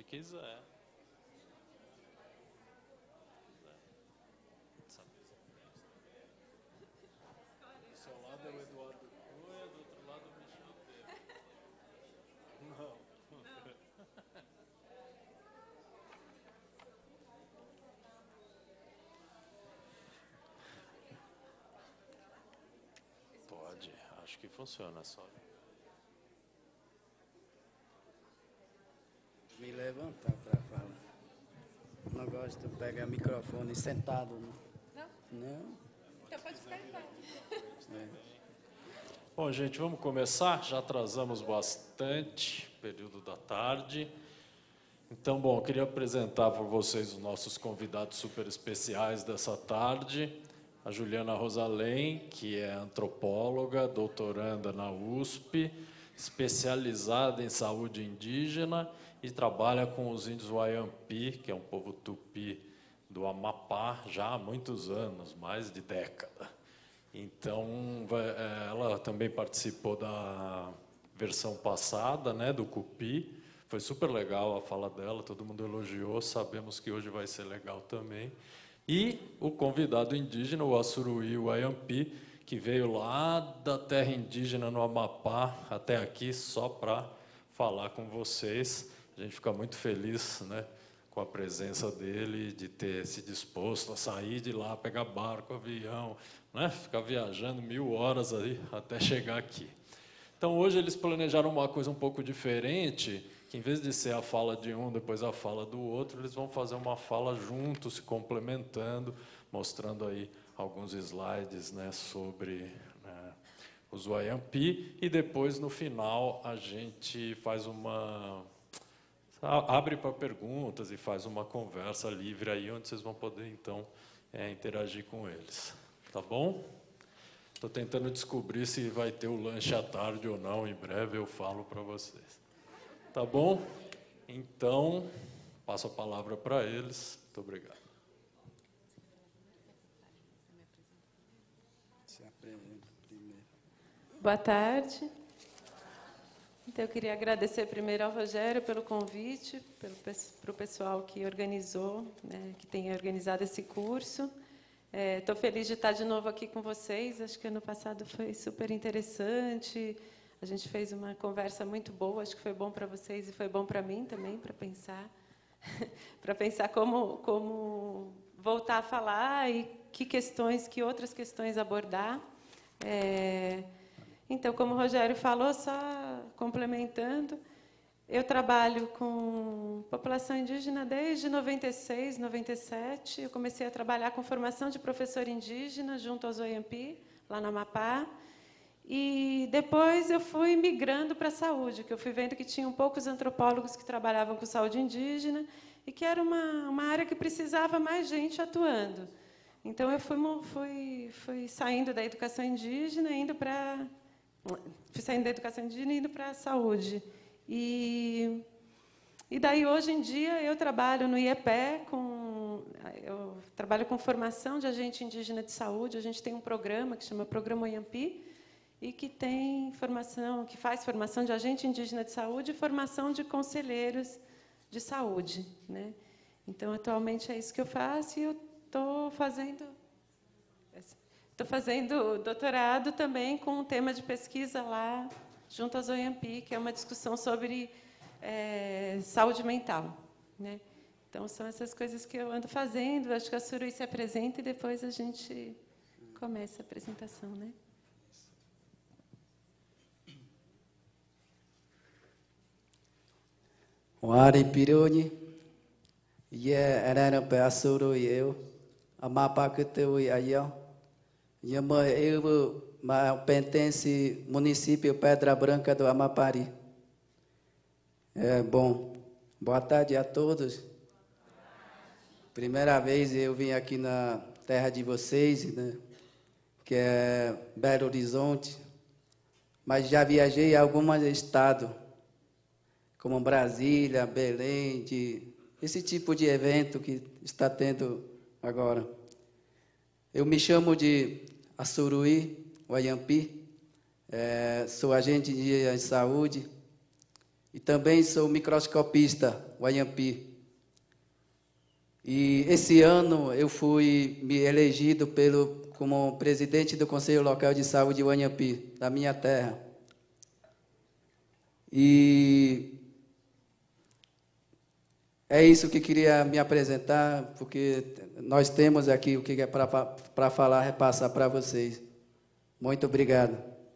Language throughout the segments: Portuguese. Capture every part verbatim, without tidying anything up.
quiser. Do seu lado é o Eduardo Cunha, do outro lado o Michel Temer. Não. Pode, acho que funciona só. Me levantar para falar. Não gosto de pegar microfone sentado. Não? Não? Não? Então pode ficar em pé. É. Bom, gente, vamos começar? Já atrasamos bastante, período da tarde. Então, bom, eu queria apresentar para vocês os nossos convidados super especiais dessa tarde. A Juliana Rosalém, que é antropóloga, doutoranda na U S P, especializada em saúde indígena e trabalha com os índios Wayampi, que é um povo tupi do Amapá, já há muitos anos, mais de década. Então, ela também participou da versão passada, né, do Cupi. Foi super legal a fala dela, todo mundo elogiou, sabemos que hoje vai ser legal também. E o convidado indígena, o Assuruí Wayampi, que veio lá da terra indígena no Amapá até aqui só para falar com vocês. A gente fica muito feliz, né, com a presença dele, de ter se disposto a sair de lá, pegar barco, avião, né, ficar viajando mil horas aí até chegar aqui. Então, hoje eles planejaram uma coisa um pouco diferente, que em vez de ser a fala de um, depois a fala do outro, eles vão fazer uma fala juntos, se complementando, mostrando aí alguns slides, né, sobre, né, os Wayampi, e depois, no final, a gente faz uma... abre para perguntas e faz uma conversa livre aí, onde vocês vão poder, então, é, interagir com eles. Tá bom? Estou tentando descobrir se vai ter o lanche à tarde ou não, em breve eu falo para vocês. Tá bom? Então, passo a palavra para eles. Muito obrigado. Se apresenta primeiro. Boa tarde. Então, eu queria agradecer primeiro ao Rogério pelo convite, para o pessoal que organizou, né, que tem organizado esse curso. Estou é, feliz de estar de novo aqui com vocês. Acho que ano passado foi super interessante. A gente fez uma conversa muito boa. Acho que foi bom para vocês e foi bom para mim também, para pensar, para pensar como, como voltar a falar e que questões, que outras questões abordar. É, então, como o Rogério falou, só complementando, eu trabalho com população indígena desde noventa e seis, noventa e sete. Eu comecei a trabalhar com formação de professor indígena junto aos Wayampi, lá no Amapá. E depois eu fui migrando para a saúde, que eu fui vendo que tinham poucos antropólogos que trabalhavam com saúde indígena e que era uma, uma área que precisava mais gente atuando. Então, eu fui, fui, fui saindo da educação indígena, indo para... Fui saindo da educação indígena e indo para a saúde. E, e daí, hoje em dia, eu trabalho no I E P E, com, eu trabalho com formação de agente indígena de saúde. A gente tem um programa que chama Programa Wayampi, e que tem formação, que faz formação de agente indígena de saúde e formação de conselheiros de saúde, né? Então, atualmente, é isso que eu faço, e eu estou fazendo... Estou fazendo doutorado também com um tema de pesquisa lá, junto aos Wayampi, que é uma discussão sobre é, saúde mental, né? Então, são essas coisas que eu ando fazendo. Acho que a Assuruí se apresenta e depois a gente começa a apresentação, né? Wari pironi, ye era pe Assuruí eu, Amapá que teu aí, Yama eu ma pertence município Pedra Branca do Amapari. É bom. Boa tarde a todos. Primeira vez eu vim aqui na terra de vocês, né, que é Belo Horizonte, mas já viajei a alguns estados, como Brasília, Belém, de, esse tipo de evento que está tendo agora. Eu me chamo de Assuruí Wayampi, é, sou agente de saúde, e também sou microscopista, Wayampi. E esse ano eu fui me elegido pelo, como presidente do Conselho Local de Saúde de Wayampi, da minha terra. E é isso que queria me apresentar, porque nós temos aqui o que é para falar, repassar para vocês. Muito obrigado.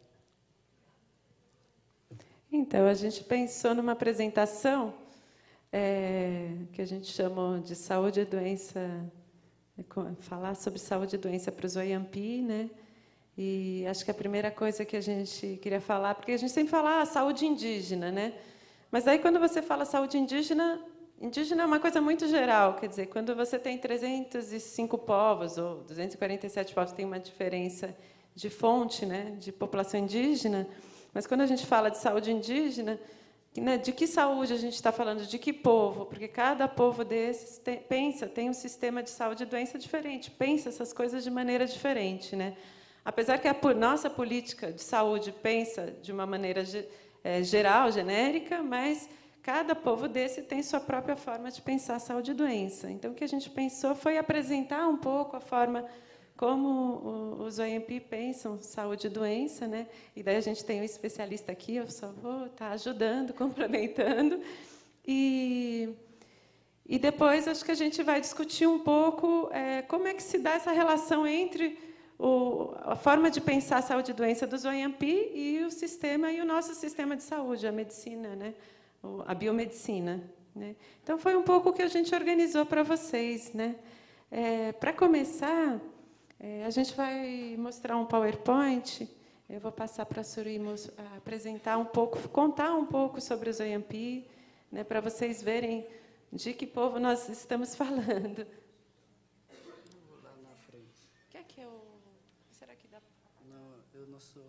Então, a gente pensou numa apresentação é, que a gente chamou de saúde e doença, falar sobre saúde e doença para os Wayampi, né? E acho que a primeira coisa que a gente queria falar, porque a gente sempre fala ah, saúde indígena, né? Mas aí quando você fala saúde indígena, indígena é uma coisa muito geral, quer dizer, quando você tem trezentos e cinco povos ou duzentos e quarenta e sete povos, tem uma diferença de fonte, né, de população indígena, mas quando a gente fala de saúde indígena, né, de que saúde a gente está falando, de que povo? Porque cada povo desses tem, pensa, tem um sistema de saúde e doença diferente, pensa essas coisas de maneira diferente, né? Apesar que a nossa política de saúde pensa de uma maneira é, geral, genérica, mas cada povo desse tem sua própria forma de pensar saúde e doença. Então, o que a gente pensou foi apresentar um pouco a forma como os Wayampi pensam saúde e doença, né? E daí a gente tem um especialista aqui, eu só vou estar ajudando, complementando. E, e depois acho que a gente vai discutir um pouco é, como é que se dá essa relação entre o, a forma de pensar saúde e doença dos Wayampi e o sistema e o nosso sistema de saúde, a medicina, né? A biomedicina, né? Então foi um pouco o que a gente organizou para vocês, né? É, para começar, é, a gente vai mostrar um PowerPoint. Eu vou passar para a Suri apresentar um pouco, contar um pouco sobre os Wayampi, né, para vocês verem de que povo nós estamos falando. Vou lá na frente. Quer que eu? Será que dá? Não, eu não sou.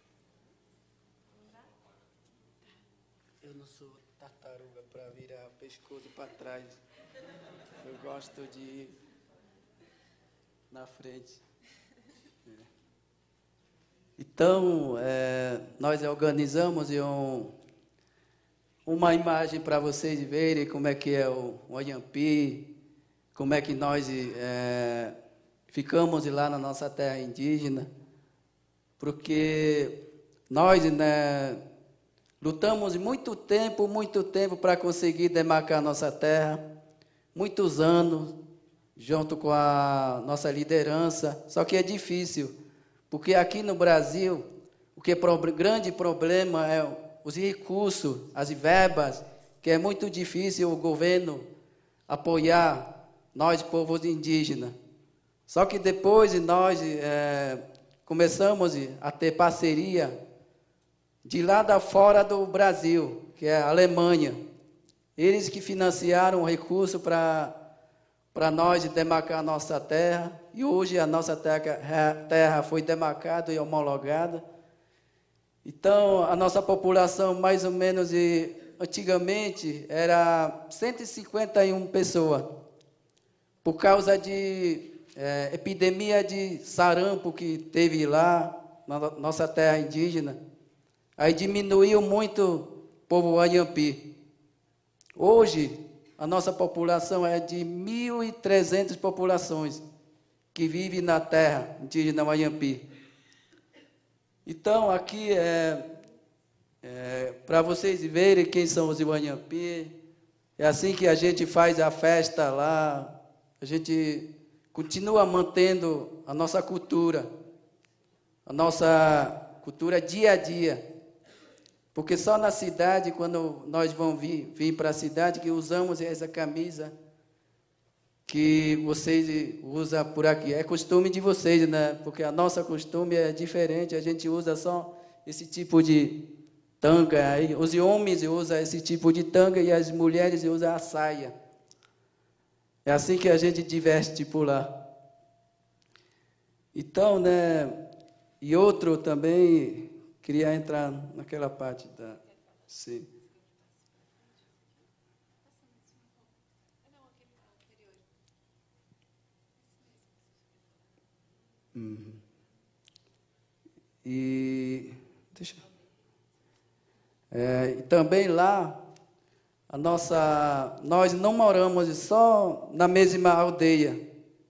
Eu não sou tartaruga para virar o pescoço para trás. Eu gosto de ir na frente. É. Então, é, nós organizamos um, uma imagem para vocês verem como é que é o Wayampi, como é que nós é, ficamos lá na nossa terra indígena, porque nós, né, lutamos muito tempo, muito tempo para conseguir demarcar nossa terra, muitos anos, junto com a nossa liderança, só que é difícil, porque aqui no Brasil, o que é pro, grande problema é os recursos, as verbas, que é muito difícil o governo apoiar nós, povos indígenas. Só que depois nós é, começamos a ter parceria de lá da fora do Brasil, que é a Alemanha. Eles que financiaram o recurso para para nós demarcar a nossa terra, e hoje a nossa terra, terra foi demarcada e homologada. Então, a nossa população, mais ou menos, e, antigamente, era cento e cinquenta e uma pessoas, por causa de é, epidemia de sarampo que teve lá, na nossa terra indígena. Aí diminuiu muito o povo Wayampi. Hoje, a nossa população é de mil e trezentas populações que vivem na terra indígena Wayampi. Então, aqui é, é para vocês verem quem são os Wayampi. É assim que a gente faz a festa lá. A gente continua mantendo a nossa cultura, a nossa cultura dia a dia. Porque só na cidade, quando nós vamos vir, vir para a cidade, que usamos essa camisa que vocês usam por aqui. É costume de vocês, né? Porque a nossa costume é diferente, a gente usa só esse tipo de tanga. Aí, os homens usam esse tipo de tanga e as mulheres usam a saia. É assim que a gente diverte por lá. Então, né? E outro também... Queria entrar naquela parte da... Sim. Uhum. E... Deixa... É, e também lá, a nossa, nós não moramos só na mesma aldeia,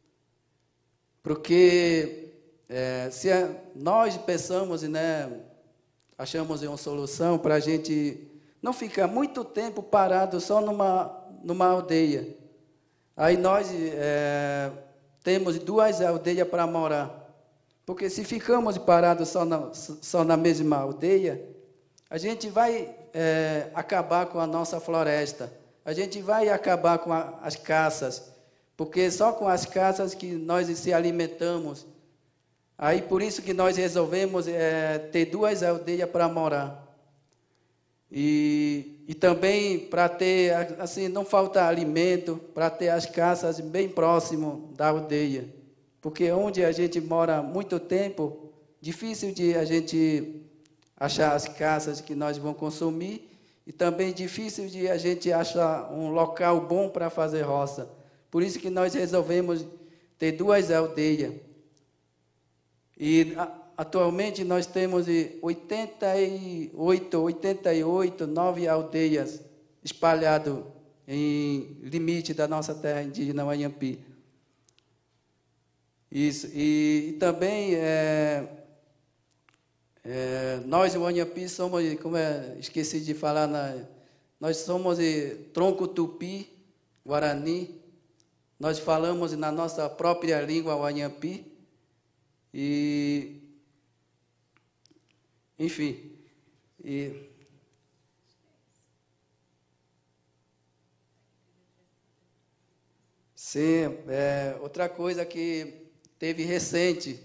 porque é, se a, nós pensamos, né, achamos uma solução para a gente não ficar muito tempo parado só numa, numa aldeia. Aí nós é, temos duas aldeias para morar, porque se ficamos parados só na, só na mesma aldeia, a gente vai é, acabar com a nossa floresta, a gente vai acabar com a, as caças, porque só com as caças que nós se alimentamos. Aí por isso que nós resolvemos é, ter duas aldeias para morar. E, e também para ter, assim, não falta alimento, para ter as casas bem próximo da aldeia. Porque onde a gente mora muito tempo, difícil de a gente achar as casas que nós vamos consumir, e também difícil de a gente achar um local bom para fazer roça. Por isso que nós resolvemos ter duas aldeias. E a, atualmente nós temos oitenta e oito, oitenta e oito, nove aldeias espalhadas em limite da nossa terra indígena Wanhampi. Isso, e, e também é, é, nós, o Wanhampi, somos, como é, esqueci de falar, na, nós somos é, tronco tupi, guarani, nós falamos na nossa própria língua Wanhampi, e, enfim, e, sim, é, outra coisa que teve recente,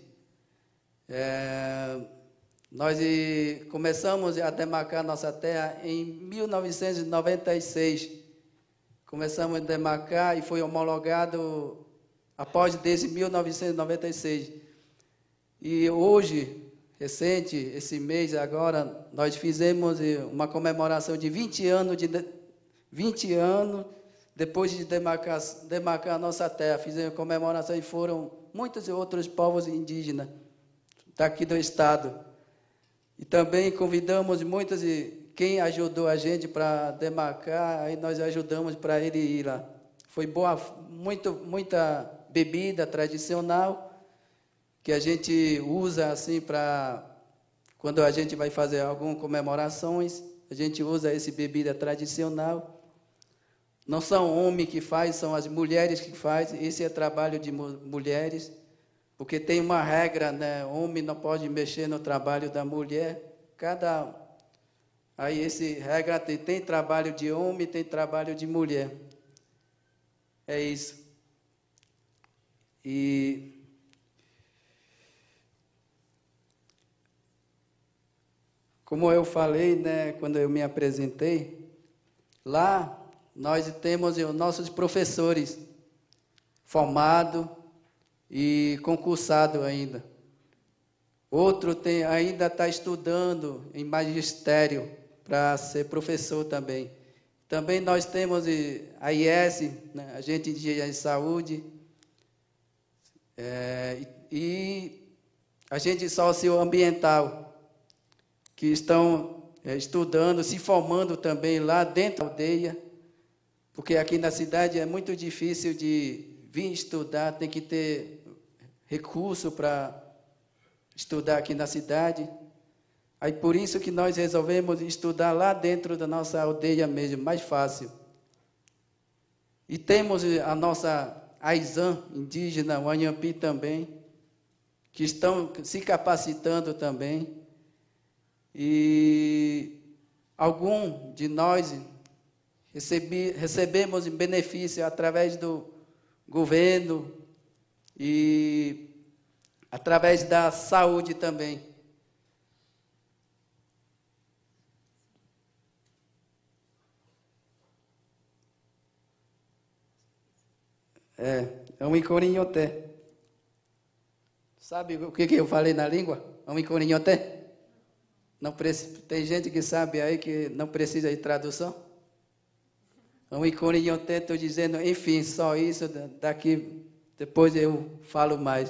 é, nós começamos a demarcar nossa terra em mil novecentos e noventa e seis. Começamos a demarcar e foi homologado após desde mil novecentos e noventa e seis. E hoje, recente, esse mês agora, nós fizemos uma comemoração de vinte anos, de vinte anos depois de demarcar, demarcar a nossa terra. Fizemos comemoração e foram muitos outros povos indígenas daqui do estado. E também convidamos muitos, quem ajudou a gente para demarcar, aí nós ajudamos para ele ir lá. Foi boa, muito, muita bebida tradicional, que a gente usa assim para, quando a gente vai fazer algumas comemorações, a gente usa esse bebida tradicional. Não são homens que fazem, são as mulheres que fazem, esse é trabalho de mulheres, porque tem uma regra, né? Homem não pode mexer no trabalho da mulher. Cada aí esse regra tem, tem trabalho de homem, tem trabalho de mulher. É isso. E como eu falei, né, quando eu me apresentei, lá nós temos os nossos professores formados e concursados ainda. Outro tem, ainda está estudando em magistério para ser professor também. Também nós temos a I S, né, Agente de Saúde, é, e agente socioambiental, que estão é, estudando, se formando também lá dentro da aldeia, porque aqui na cidade é muito difícil de vir estudar, tem que ter recurso para estudar aqui na cidade. Aí por isso que nós resolvemos estudar lá dentro da nossa aldeia mesmo, mais fácil. E temos a nossa Aizan indígena, Wanhampi também, que estão se capacitando também. E algum de nós recebi, recebemos benefício através do governo e através da saúde também. É, é um icorinhoté. Sabe o que, que eu falei na língua? É um icorinhoté? Não preci... Tem gente que sabe aí que não precisa de tradução? É um icorinhoté, estou dizendo, enfim, só isso, daqui, depois eu falo mais.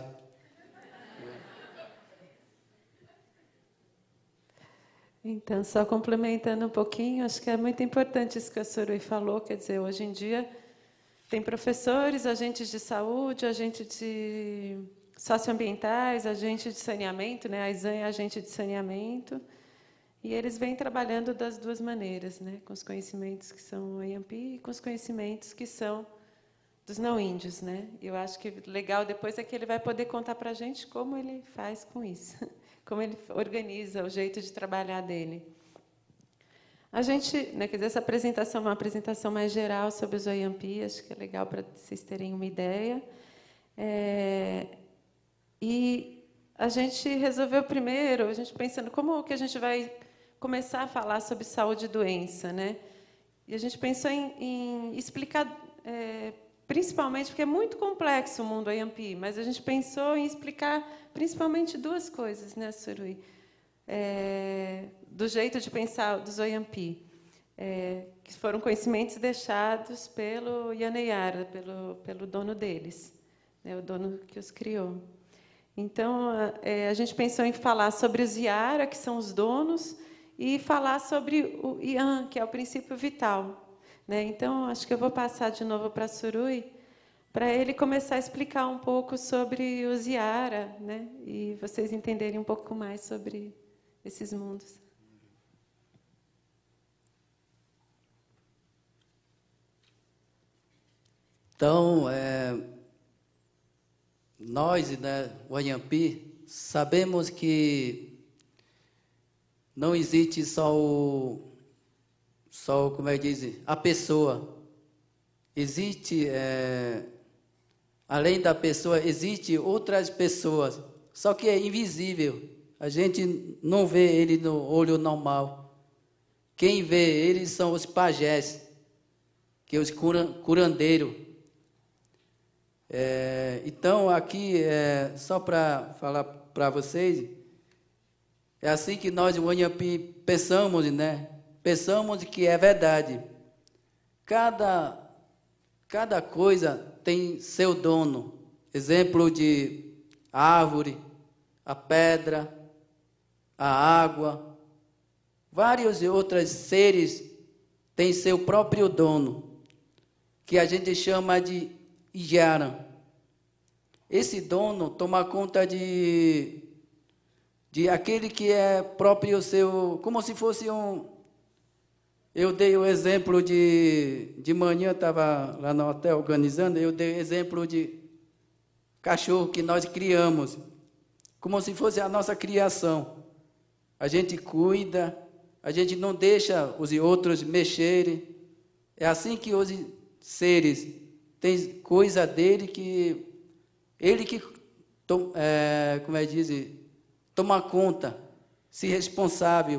Então, só complementando um pouquinho, acho que é muito importante isso que a Sorui falou, quer dizer, hoje em dia tem professores, agentes de saúde, agentes de socioambientais, agentes de saneamento, né? A ISAN é agente de saneamento, e eles vêm trabalhando das duas maneiras, né? Com os conhecimentos que são A M P e com os conhecimentos que são dos não índios, né? Eu acho que legal depois é que ele vai poder contar para a gente como ele faz com isso, como ele organiza o jeito de trabalhar dele. A gente, né, quer dizer, essa apresentação é uma apresentação mais geral sobre os Oyampi, acho que é legal para vocês terem uma ideia. É, e a gente resolveu primeiro, a gente pensando como que a gente vai começar a falar sobre saúde e doença, né? E a gente pensou em, em explicar, é, principalmente, porque é muito complexo o mundo Oyampi, mas a gente pensou em explicar principalmente duas coisas, né, Sorui? É, do jeito de pensar dos Oyampi, é, que foram conhecimentos deixados pelo Yaneyara, pelo, pelo dono deles, né, o dono que os criou. Então, a, é, a gente pensou em falar sobre os Yara, que são os donos, e falar sobre o Yan, que é o princípio vital. Né? Então, acho que eu vou passar de novo para a Sorui, para ele começar a explicar um pouco sobre os Yara, né? E vocês entenderem um pouco mais sobre esses mundos. Então, é, nós, né, o Oyampi, sabemos que não existe só o, só, como é que diz, a pessoa. Existe, é, além da pessoa, existe outras pessoas, só que é invisível. A gente não vê ele no olho normal. Quem vê eles são os pajés, que é os curandeiros. É, então, aqui, é, só para falar para vocês, é assim que nós, o Oyampi, pensamos, né? Pensamos que é verdade. Cada, cada coisa tem seu dono. Exemplo de árvore, a pedra, a água. Vários outros seres têm seu próprio dono, que a gente chama de Iyara. Esse dono toma conta de, de aquele que é próprio seu, como se fosse um... Eu dei o exemplo de, de manhã, estava lá no hotel organizando, eu dei o exemplo de cachorro que nós criamos, como se fosse a nossa criação. A gente cuida, a gente não deixa os outros mexerem. É assim que os seres têm coisa dele que ele que é, como é que diz, toma conta, se responsável.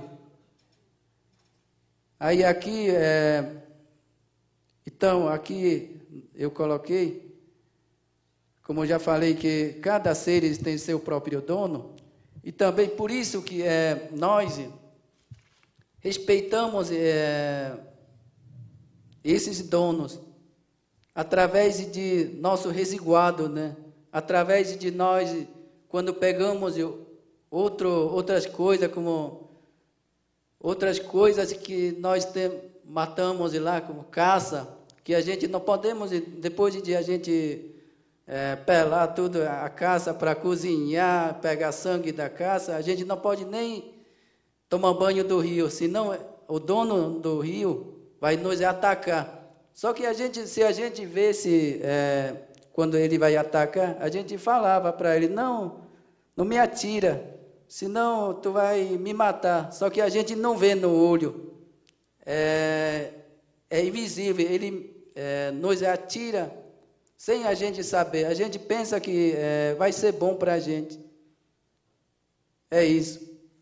Aí aqui, é, então aqui eu coloquei, como eu já falei, que cada ser tem seu próprio dono, e também por isso que é, nós respeitamos é, esses donos, através de nosso resguardo, né? Através de nós, quando pegamos outro, outras coisas, como outras coisas que nós tem, matamos lá, como caça, que a gente não podemos, depois de a gente é, pelar tudo a caça para cozinhar, pegar sangue da caça, a gente não pode nem tomar banho do rio, senão o dono do rio vai nos atacar. Só que a gente, se a gente vesse, é, quando ele vai atacar, a gente falava para ele, não, não me atira, senão tu vai me matar. Só que a gente não vê no olho, é, é invisível, ele é, nos atira sem a gente saber. A gente pensa que é, vai ser bom para a gente. É isso.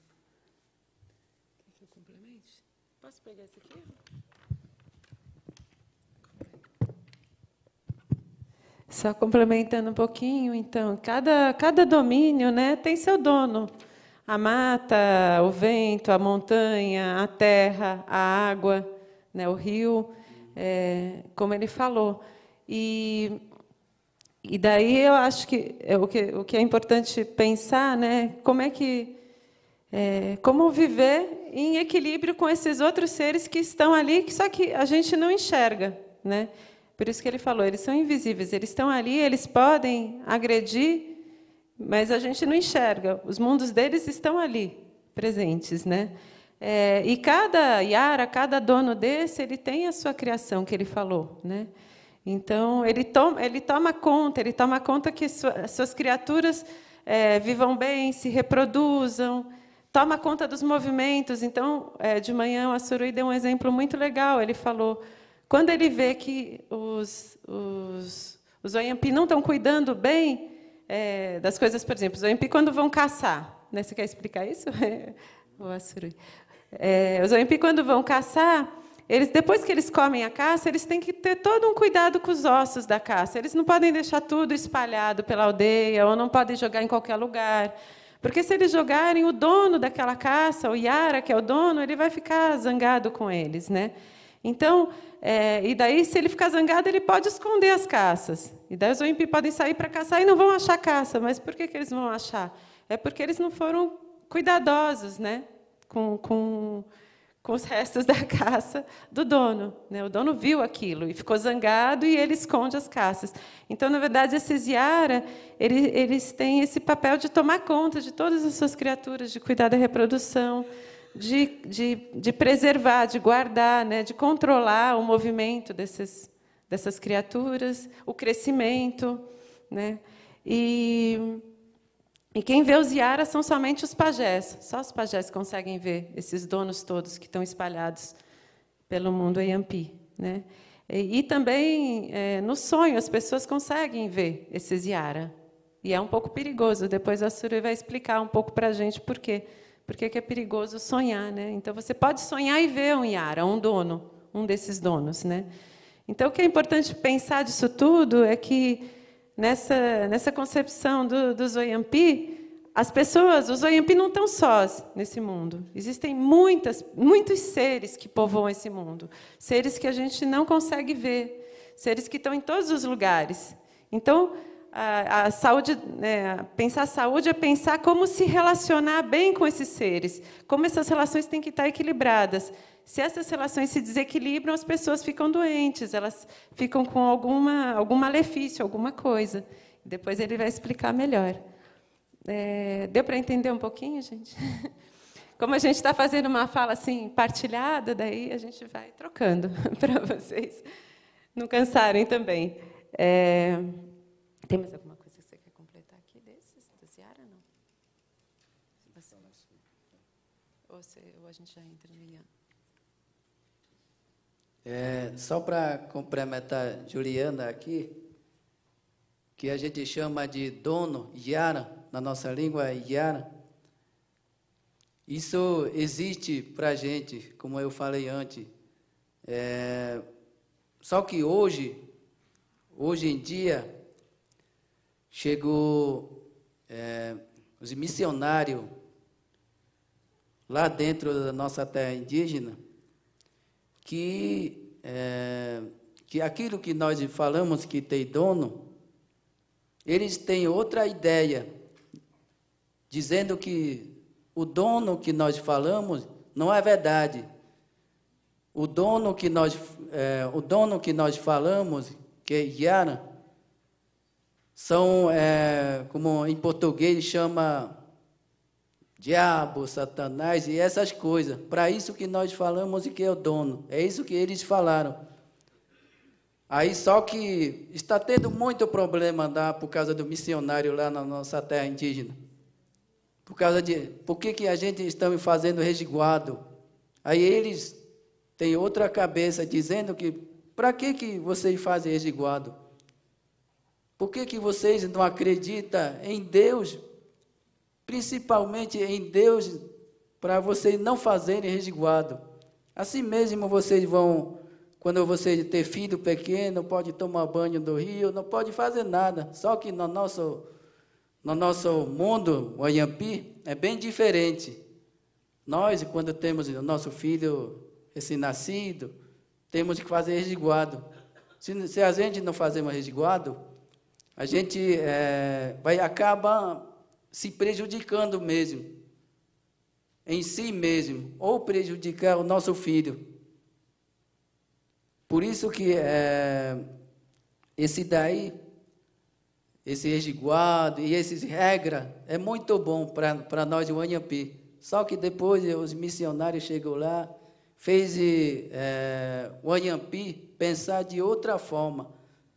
Quer que eu complemente? Posso pegar esse aqui? Só complementando um pouquinho, então, cada, cada domínio, né, tem seu dono. A mata, o vento, a montanha, a terra, a água, né, o rio, é, como ele falou. E, e daí eu acho que é, o que o que é importante pensar, né, como é que É, como viver em equilíbrio com esses outros seres que estão ali, só que a gente não enxerga, né? Por isso que ele falou, eles são invisíveis, eles estão ali, eles podem agredir, mas a gente não enxerga. Os mundos deles estão ali, presentes, né? É, e cada Yara, cada dono desse, ele tem a sua criação, que ele falou, né? Então, ele toma, ele toma conta, ele toma conta que sua, suas criaturas é, vivam bem, se reproduzam, toma conta dos movimentos. Então, é, de manhã, o Assurui deu um exemplo muito legal. Ele falou, quando ele vê que os, os, os Oyampi não estão cuidando bem é, das coisas, por exemplo, os Oyampi, quando vão caçar, né? Você quer explicar isso? O Assurui. É, os Oyampi, quando vão caçar, eles, depois que eles comem a caça, eles têm que ter todo um cuidado com os ossos da caça. Eles não podem deixar tudo espalhado pela aldeia, ou não podem jogar em qualquer lugar. Porque, se eles jogarem, o dono daquela caça, o Yara, que é o dono, ele vai ficar zangado com eles, né? Então, é, e daí, se ele ficar zangado, ele pode esconder as caças. E daí os Oyampi podem sair para caçar e não vão achar caça. Mas por que que eles vão achar? É porque eles não foram cuidadosos, né? Com, com, com os restos da caça do dono, né? O dono viu aquilo e ficou zangado e ele esconde as caças. Então, na verdade, esses Yara, eles, eles têm esse papel de tomar conta de todas as suas criaturas, de cuidar da reprodução, de, de, de preservar, de guardar, né? De controlar o movimento desses, dessas criaturas, o crescimento, né? E... E quem vê os Yaras são somente os pajés. Só os pajés conseguem ver esses donos todos que estão espalhados pelo mundo Oyampi, né? E, e também, é, no sonho, as pessoas conseguem ver esses Yara. E é um pouco perigoso. Depois a Assurui vai explicar um pouco para a gente por quê. Por que é perigoso sonhar, né? Então, você pode sonhar e ver um Yara, um dono, um desses donos, né? Então, o que é importante pensar disso tudo é que Nessa, nessa concepção do, dos Oyampi, as pessoas, os Oyampi não estão sós nesse mundo. Existem muitas, muitos seres que povoam esse mundo, seres que a gente não consegue ver, seres que estão em todos os lugares. Então, a, a saúde, né, pensar a saúde é pensar como se relacionar bem com esses seres, como essas relações têm que estar equilibradas. Se essas relações se desequilibram, as pessoas ficam doentes, elas ficam com alguma, algum malefício, alguma coisa. Depois ele vai explicar melhor. É, deu para entender um pouquinho, gente? Como a gente está fazendo uma fala assim, partilhada, daí a gente vai trocando para vocês não cansarem também. É, tem mais alguma coisa que você quer completar aqui desses, do Yara, não? Você, ou, você, ou a gente já entra no Ian? É, só para complementar Juliana aqui, que a gente chama de dono, Yara, na nossa língua é Yara. Isso existe para a gente, como eu falei antes. É, só que hoje, hoje em dia, chegou é, os missionários lá dentro da nossa terra indígena, que, é, que aquilo que nós falamos que tem dono, eles têm outra ideia, dizendo que o dono que nós falamos não é verdade. O dono que nós, é, o dono que nós falamos, que é Yara, são, é, como em português chama diabo, Satanás e essas coisas. Para isso que nós falamos e que é o dono. É isso que eles falaram. Aí só que está tendo muito problema lá por causa do missionário lá na nossa terra indígena. Por causa de... Por que que a gente está fazendo resguardo? Aí eles têm outra cabeça dizendo que para que que vocês fazem resguardo? Por que que vocês não acreditam em Deus? Principalmente em Deus, para vocês não fazerem resguardo. Assim mesmo vocês vão, quando vocês ter filho pequeno, pode tomar banho do rio, não pode fazer nada. Só que no nosso, no nosso mundo, o Oyampi, é bem diferente. Nós, quando temos o nosso filho recém-nascido, temos que fazer resguardo. Se, se a gente não fazemos resguardo, a gente é, vai acabar se prejudicando mesmo. em si mesmo ou prejudicar o nosso filho. Por isso que é, esse daí, esse resguardo e essas regras é muito bom para nós do Anhambi. Só que depois os missionários chegou lá, fez é, o Anhambi pensar de outra forma.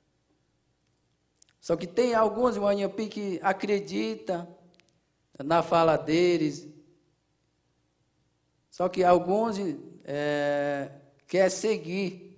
Só que tem alguns do Anhambi que acreditam na fala deles. Só que alguns é, querem seguir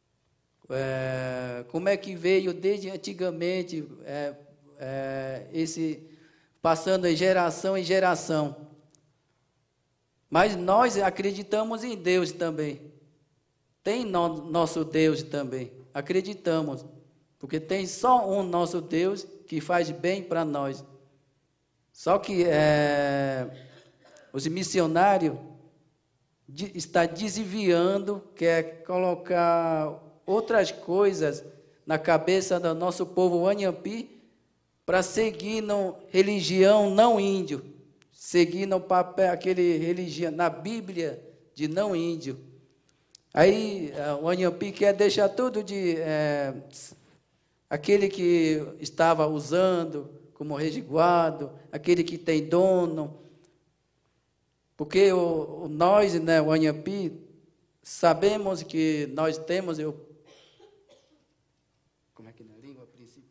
é, como é que veio desde antigamente, é, é, esse, passando de geração em geração. Mas nós acreditamos em Deus também. Tem no, nosso Deus também. Acreditamos. Porque tem só um nosso Deus que faz bem para nós. Só que é, os missionários de, estão desviando, quer colocar outras coisas na cabeça do nosso povo Anhambi para seguir na religião não índio, seguir no papel, aquele religião, na Bíblia de não índio. Aí o Anhambi quer deixar tudo de é, aquele que estava usando como resguardo, aquele que tem dono, porque o, o nós, né, o Anhambi, sabemos que nós temos eu, como é que na língua princípio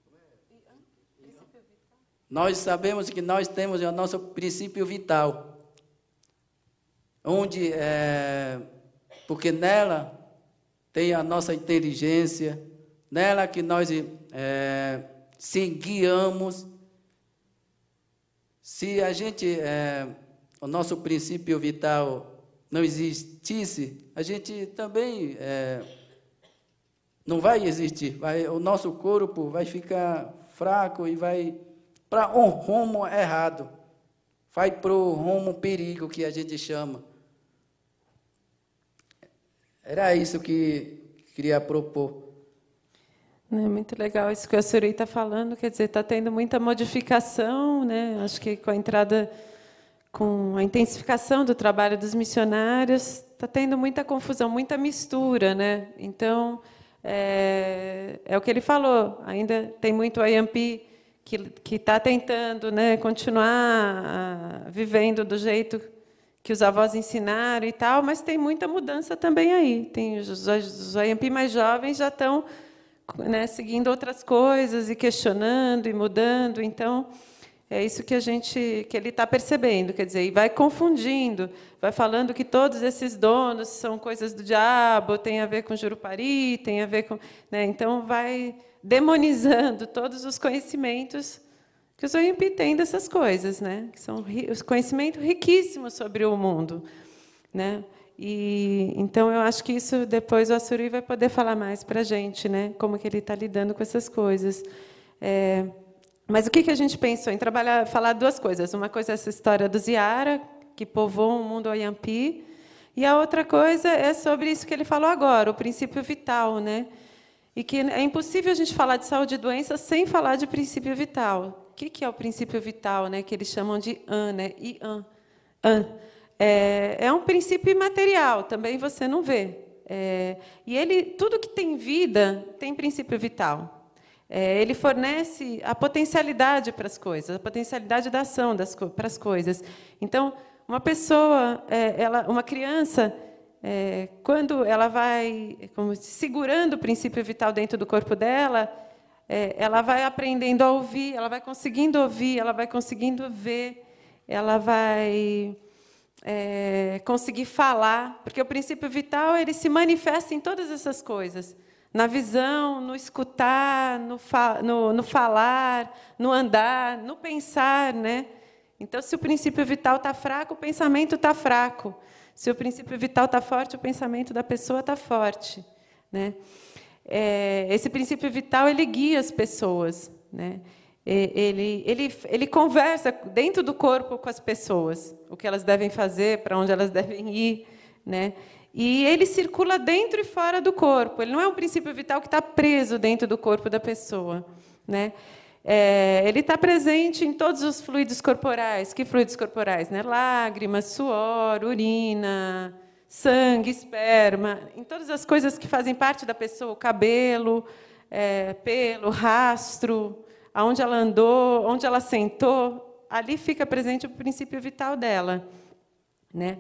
nós sabemos que nós temos o nosso princípio vital, onde é, porque nela tem a nossa inteligência, nela que nós é, se guiamos. Se a gente, é, o nosso princípio vital não existisse, a gente também é, não vai existir. Vai, o nosso corpo vai ficar fraco e vai para um rumo errado. Vai para o rumo perigo que a gente chama. Era isso que queria propor. É muito legal isso que a Surui está falando, quer dizer, está tendo muita modificação, né? Acho que com a entrada, com a intensificação do trabalho dos missionários, está tendo muita confusão, muita mistura, né? Então, é, é o que ele falou, ainda tem muito Anhambi que que está tentando, né, continuar a, vivendo do jeito que os avós ensinaram e tal, mas tem muita mudança também aí. Tem os, os Anhambi mais jovens já estão, né, seguindo outras coisas e questionando e mudando. Então, é isso que a gente, que ele está percebendo, quer dizer, e vai confundindo, vai falando que todos esses donos são coisas do diabo, tem a ver com Jurupari, tem a ver com, né, então vai demonizando todos os conhecimentos que os Anhambi têm dessas coisas, né, que são os conhecimentos riquíssimos sobre o mundo, né? E então eu acho que isso depois o Assuri vai poder falar mais para a gente, né, como que ele está lidando com essas coisas. É, mas o que que a gente pensou em trabalhar, falar duas coisas. Uma coisa é essa história dos Yara, que povoam o mundo Anhambi, e a outra coisa é sobre isso que ele falou agora, o princípio vital, né? E que é impossível a gente falar de saúde e doença sem falar de princípio vital. O que que é o princípio vital, né? Que eles chamam de an, né? I-an. An. É, é um princípio imaterial, também você não vê. É, e ele, tudo que tem vida tem princípio vital. É, ele fornece a potencialidade para as coisas, a potencialidade da ação das, para as coisas. Então, uma pessoa, é, ela, uma criança, é, quando ela vai como, segurando o princípio vital dentro do corpo dela, é, ela vai aprendendo a ouvir, ela vai conseguindo ouvir, ela vai conseguindo ver, ela vai é, conseguir falar, porque o princípio vital ele se manifesta em todas essas coisas. Na visão, no escutar, no, fa no, no falar, no andar, no pensar, né? Então, se o princípio vital está fraco, o pensamento está fraco. Se o princípio vital está forte, o pensamento da pessoa está forte, né? É, esse princípio vital ele guia as pessoas, né? Ele, ele, ele conversa dentro do corpo com as pessoas, o que elas devem fazer, para onde elas devem ir, né? E ele circula dentro e fora do corpo. Ele não é um princípio vital que está preso dentro do corpo da pessoa, né? É, ele está presente em todos os fluidos corporais. Que fluidos corporais? Né? Lágrimas, suor, urina, sangue, esperma, em todas as coisas que fazem parte da pessoa, o cabelo, é, pelo, rastro, aonde ela andou, onde ela sentou, ali fica presente o princípio vital dela, né?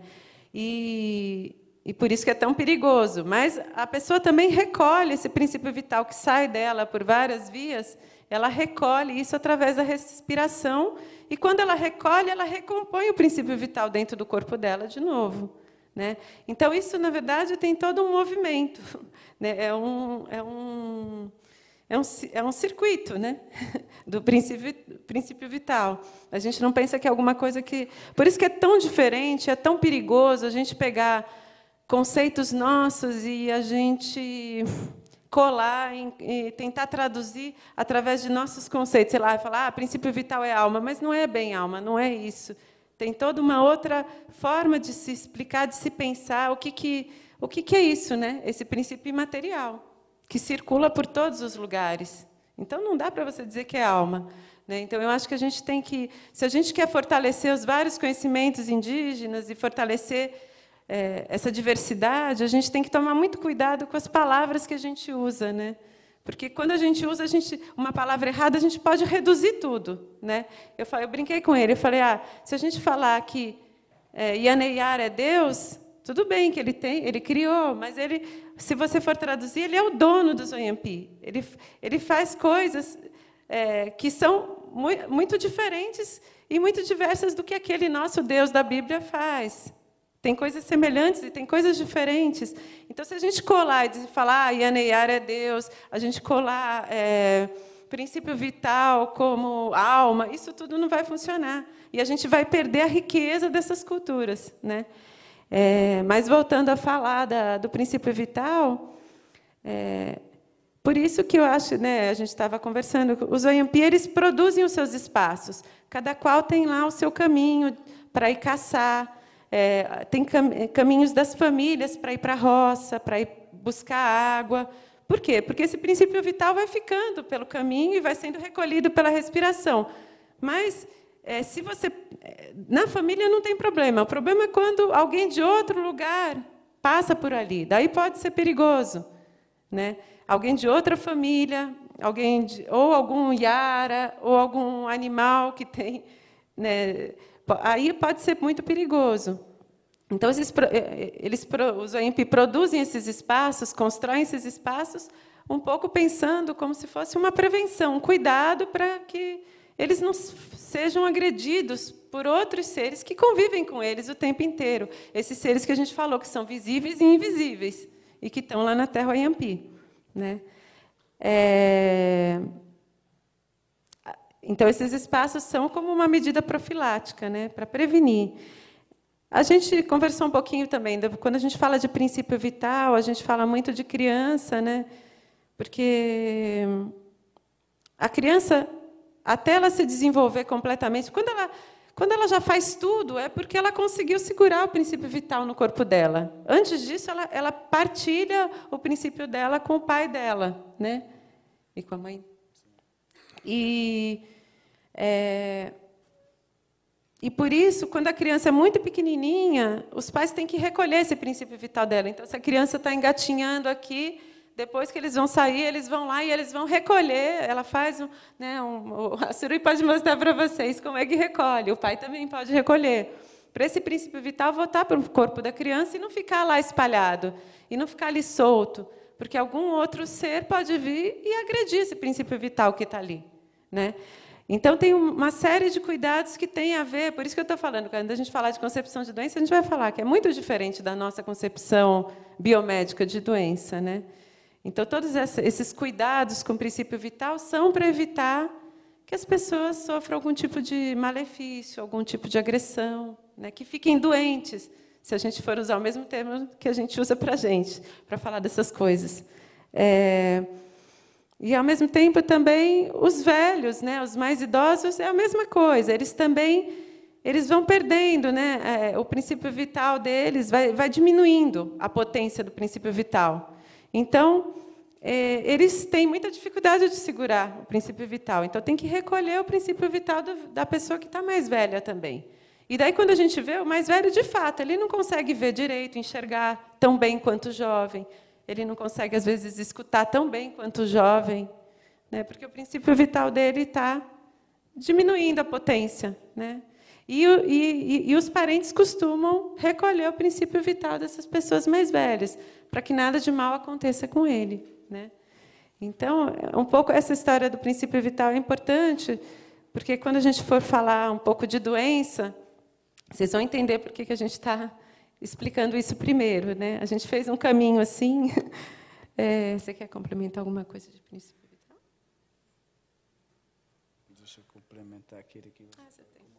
E, e por isso que é tão perigoso. Mas a pessoa também recolhe esse princípio vital que sai dela por várias vias, ela recolhe isso através da respiração, e quando ela recolhe, ela recompõe o princípio vital dentro do corpo dela de novo. Né? Então, isso, na verdade, tem todo um movimento. Né? É, um, é, um, é, um, é um circuito, né? Do princípio, princípio vital. A gente não pensa que é alguma coisa que... Por isso que é tão diferente, é tão perigoso a gente pegar conceitos nossos e a gente colar em, e tentar traduzir através de nossos conceitos. Sei lá, falar, ah, princípio vital é alma, mas não é bem alma, não é isso. Tem toda uma outra forma de se explicar, de se pensar o que, que, o que, que é isso, né? Esse princípio imaterial, que circula por todos os lugares. Então, não dá para você dizer que é alma. Né? Então, eu acho que a gente tem que... Se a gente quer fortalecer os vários conhecimentos indígenas e fortalecer é, essa diversidade, a gente tem que tomar muito cuidado com as palavras que a gente usa, né? Porque, quando a gente usa a gente, uma palavra errada, a gente pode reduzir tudo. Né? Eu, falei, eu brinquei com ele, eu falei, ah, se a gente falar que é, Yaneyar é Deus, tudo bem que ele tem, ele criou, mas ele, se você for traduzir, ele é o dono do Zoyampi. Ele, ele faz coisas é, que são muito, muito diferentes e muito diversas do que aquele nosso Deus da Bíblia faz. Tem coisas semelhantes e tem coisas diferentes. Então, se a gente colar e falar ah, Yaneyar é Deus, a gente colar é, princípio vital como alma, isso tudo não vai funcionar. E a gente vai perder a riqueza dessas culturas. Né? É, mas, voltando a falar da, do princípio vital, é, por isso que eu acho, né, a gente estava conversando, os Zoyampi, eles produzem os seus espaços. Cada qual tem lá o seu caminho para ir caçar. É, tem cam caminhos das famílias para ir para a roça, para ir buscar água. Por quê? Porque esse princípio vital vai ficando pelo caminho e vai sendo recolhido pela respiração. Mas, é, se você... Na família não tem problema. O problema é quando alguém de outro lugar passa por ali. Daí pode ser perigoso. Né? Alguém de outra família, alguém de, ou algum Yara, ou algum animal que tem... Né, aí pode ser muito perigoso. Então, esses, eles, os Zoyampi produzem esses espaços, constroem esses espaços, um pouco pensando como se fosse uma prevenção, um cuidado para que eles não sejam agredidos por outros seres que convivem com eles o tempo inteiro. Esses seres que a gente falou, que são visíveis e invisíveis, e que estão lá na terra Zoyampi. Né? É... Então, esses espaços são como uma medida profilática, né, para prevenir. A gente conversou um pouquinho também, quando a gente fala de princípio vital, a gente fala muito de criança, né, porque a criança, até ela se desenvolver completamente, quando ela, quando ela já faz tudo, é porque ela conseguiu segurar o princípio vital no corpo dela. Antes disso, ela, ela partilha o princípio dela com o pai dela, né, e com a mãe. E, é, e, por isso, quando a criança é muito pequenininha, os pais têm que recolher esse princípio vital dela. Então, se a criança está engatinhando aqui, depois que eles vão sair, eles vão lá e eles vão recolher. Ela faz... Um, né, um, a Surui pode mostrar para vocês como é que recolhe. O pai também pode recolher. Para esse princípio vital voltar para o corpo da criança e não ficar lá espalhado, e não ficar ali solto. Porque algum outro ser pode vir e agredir esse princípio vital que está ali. Né? Então, tem uma série de cuidados que tem a ver, por isso que eu estou falando, quando a gente falar de concepção de doença, a gente vai falar que é muito diferente da nossa concepção biomédica de doença. Né? Então, todos esses cuidados com o princípio vital são para evitar que as pessoas sofram algum tipo de malefício, algum tipo de agressão, né? Que fiquem doentes, se a gente for usar o mesmo termo que a gente usa para a gente, para falar dessas coisas. É... E, ao mesmo tempo, também, os velhos, né, os mais idosos, é a mesma coisa. Eles também eles vão perdendo, né, é, o princípio vital deles, vai, vai diminuindo a potência do princípio vital. Então, é, eles têm muita dificuldade de segurar o princípio vital. Então, tem que recolher o princípio vital do, da pessoa que está mais velha também. E daí, quando a gente vê, o mais velho, de fato, ele não consegue ver direito, enxergar tão bem quanto o jovem. Ele não consegue, às vezes, escutar tão bem quanto o jovem, né? Porque o princípio vital dele está diminuindo a potência, né? E, e, e os parentes costumam recolher o princípio vital dessas pessoas mais velhas, para que nada de mal aconteça com ele, né? Então, um pouco essa história do princípio vital é importante, porque quando a gente for falar um pouco de doença, vocês vão entender por que que a gente está explicando isso primeiro, né? A gente fez um caminho assim. É, você quer complementar alguma coisa de princípio vital? Deixa eu complementar aquele que... Ah, você tem.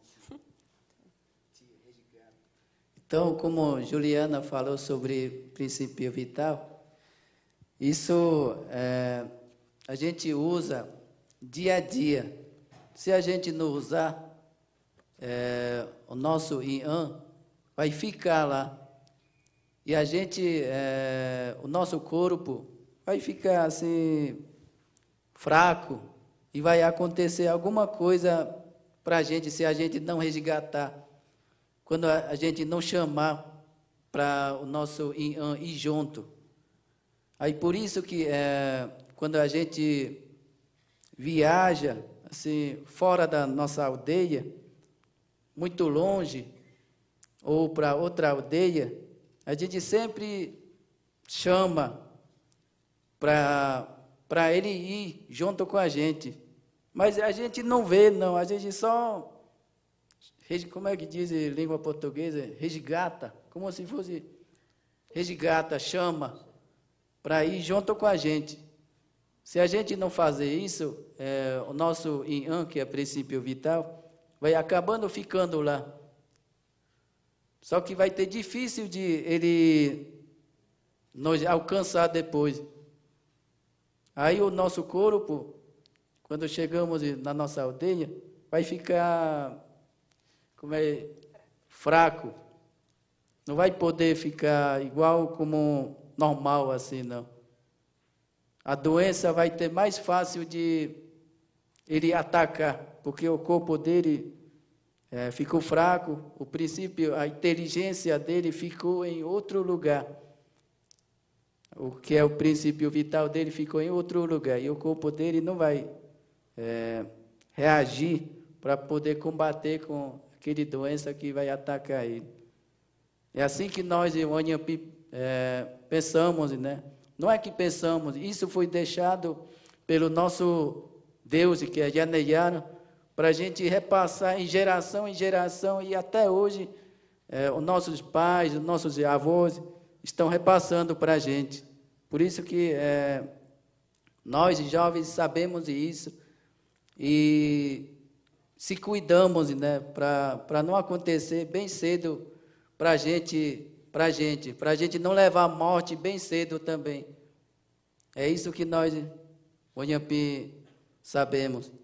Então, como Juliana falou sobre princípio vital, isso é, a gente usa dia a dia. Se a gente não usar, é, o nosso Yin vai ficar lá. E a gente, é, o nosso corpo vai ficar assim, fraco, e vai acontecer alguma coisa para a gente se a gente não resgatar. Quando a gente não chamar para o nosso Yin ir junto. Aí por isso que é, quando a gente viaja assim, fora da nossa aldeia, muito longe, ou para outra aldeia, a gente sempre chama para para ele ir junto com a gente. Mas a gente não vê, não, a gente só... Como é que diz em língua portuguesa? Resgata, como se fosse resgata, chama, para ir junto com a gente. Se a gente não fazer isso, é, o nosso Yin, que é princípio vital, vai acabando ficando lá. Só que vai ter difícil de ele nos alcançar depois. Aí o nosso corpo, quando chegamos na nossa aldeia, vai ficar... como é fraco, não vai poder ficar igual como normal assim, não. A doença vai ter mais fácil de ele atacar, porque o corpo dele é, ficou fraco, o princípio, a inteligência dele ficou em outro lugar. O que é o princípio vital dele ficou em outro lugar, e o corpo dele não vai é, reagir para poder combater com aquele doença que vai atacar ele. É assim que nós, em Onhampi, é, pensamos, né? Não é que pensamos, isso foi deixado pelo nosso Deus, que é Yaneyana, para a gente repassar em geração em geração, e até hoje, é, os nossos pais, os nossos avós, estão repassando para a gente. Por isso que é, nós, jovens, sabemos isso, e se cuidamos, né, para não acontecer bem cedo para a gente, para a gente, para a gente não levar a morte bem cedo também. É isso que nós, Onhampi, sabemos.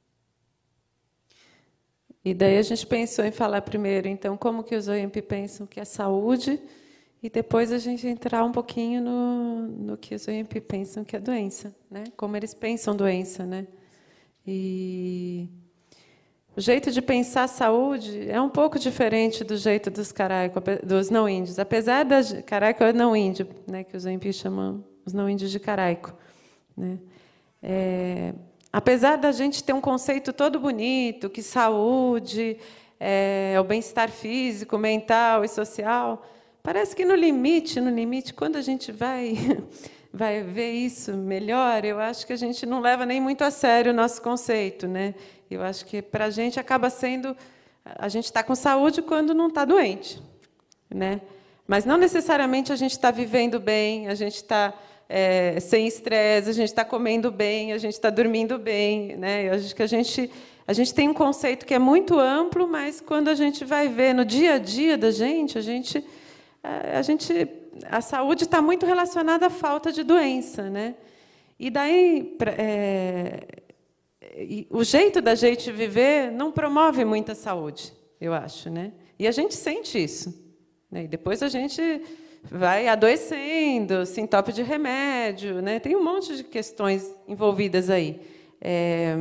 E daí a gente pensou em falar primeiro, então, como que os Onhampi pensam que é saúde, e depois a gente entrar um pouquinho no, no que os Onhampi pensam que é doença, né? Como eles pensam doença, né? E... o jeito de pensar saúde é um pouco diferente do jeito dos caraico, dos não índios. Apesar da caraico é não índio, né, que os Onhampi chamam os não índios de caraico, né? É, apesar da gente ter um conceito todo bonito, que saúde é o bem-estar físico, mental e social, parece que no limite, no limite, quando a gente vai vai ver isso melhor, eu acho que a gente não leva nem muito a sério o nosso conceito, né? Eu acho que, para a gente, acaba sendo... a gente está com saúde quando não está doente, né? Mas não necessariamente a gente está vivendo bem, a gente está é, sem estresse, a gente está comendo bem, a gente está dormindo bem, né? Eu acho que a gente, a gente tem um conceito que é muito amplo, mas, quando a gente vai ver no dia a dia da gente, a gente... a, gente, a saúde está muito relacionada à falta de doença, né? E daí... É, E o jeito da gente viver não promove muita saúde, eu acho, né? E a gente sente isso, né? E depois a gente vai adoecendo, se entope de remédio, né? Tem um monte de questões envolvidas aí. É...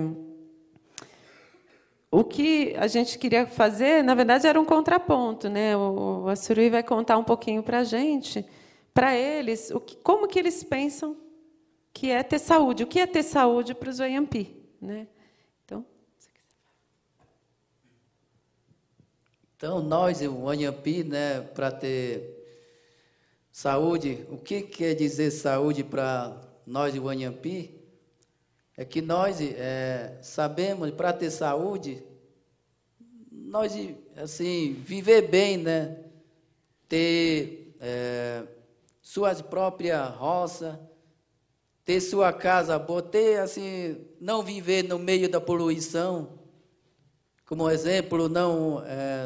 O que a gente queria fazer, na verdade, era um contraponto, né? O Assuruy vai contar um pouquinho para a gente, para eles, o que, como que eles pensam que é ter saúde, o que é ter saúde para os Oiampi, né? Então, então nós, o Oiampi, né, para ter saúde, o que quer dizer saúde para nós, o Oiampi? É que nós é, sabemos, para ter saúde, nós, assim, viver bem, né? Ter é, suas próprias roças, ter sua casa boa, ter, assim, não viver no meio da poluição, como exemplo, não, é,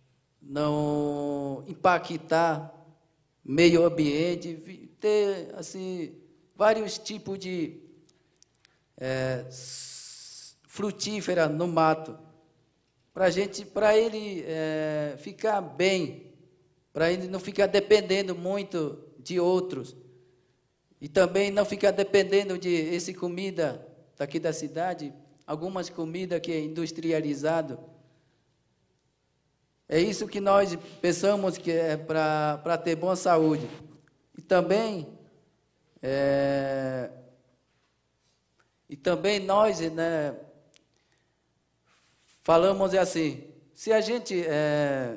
não impactar meio ambiente, ter, assim, vários tipos de É, frutífera no mato, para gente, para ele é, ficar bem, para ele não ficar dependendo muito de outros e também não ficar dependendo de esse comida daqui da cidade, algumas comidas que é industrializado. É isso que nós pensamos que é para para ter boa saúde. E também é, E também nós, né, falamos assim, se a gente é,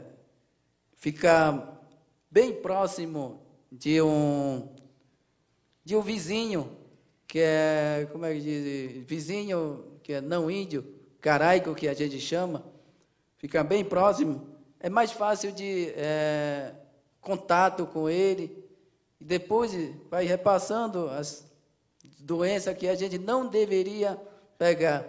ficar bem próximo de um, de um vizinho, que é, como é que diz, vizinho que é não índio, caraico que a gente chama, ficar bem próximo, é mais fácil de é, contato com ele, e depois vai repassando as doença que a gente não deveria pegar.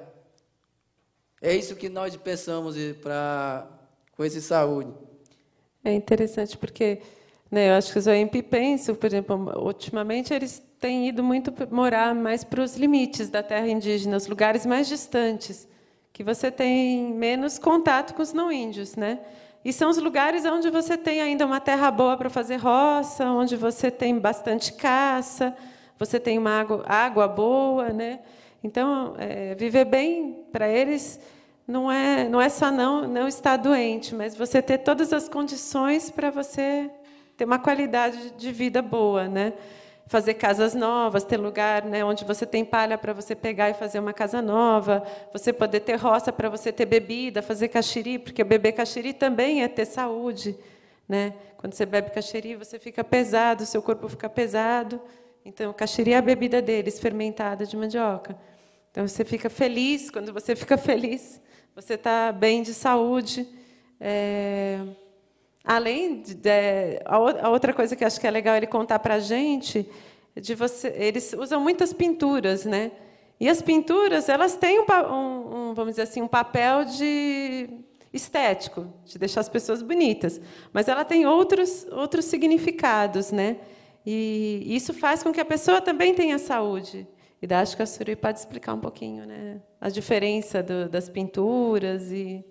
É isso que nós pensamos para com esse saúde. é interessante porque, né, eu acho que os Oiampi pensam, por exemplo, ultimamente eles têm ido muito morar mais para os limites da terra indígena, os lugares mais distantes, que você tem menos contato com os não índios, né? E são os lugares onde você tem ainda uma terra boa para fazer roça, onde você tem bastante caça, você tem uma água, água boa, né? Então, é, viver bem para eles não é não é só não não estar doente, mas você ter todas as condições para você ter uma qualidade de vida boa, né? Fazer casas novas, ter lugar, né, onde você tem palha para você pegar e fazer uma casa nova, você poder ter roça para você ter bebida, fazer caxiri, porque beber caxiri também é ter saúde, né? Quando você bebe caxiri, você fica pesado, seu corpo fica pesado. Então, o caxiri é a bebida deles, fermentada de mandioca. Então, você fica feliz. Quando você fica feliz, você está bem de saúde. É... Além de... de... A outra coisa que acho que é legal ele contar para a gente, de você... eles usam muitas pinturas, né? E as pinturas, elas têm um, um, um, vamos dizer assim, um papel de estético, de deixar as pessoas bonitas. Mas ela tem outros, outros significados, né? E isso faz com que a pessoa também tenha saúde. E daí acho que a Assuruy pode explicar um pouquinho, né, a diferença do, das pinturas e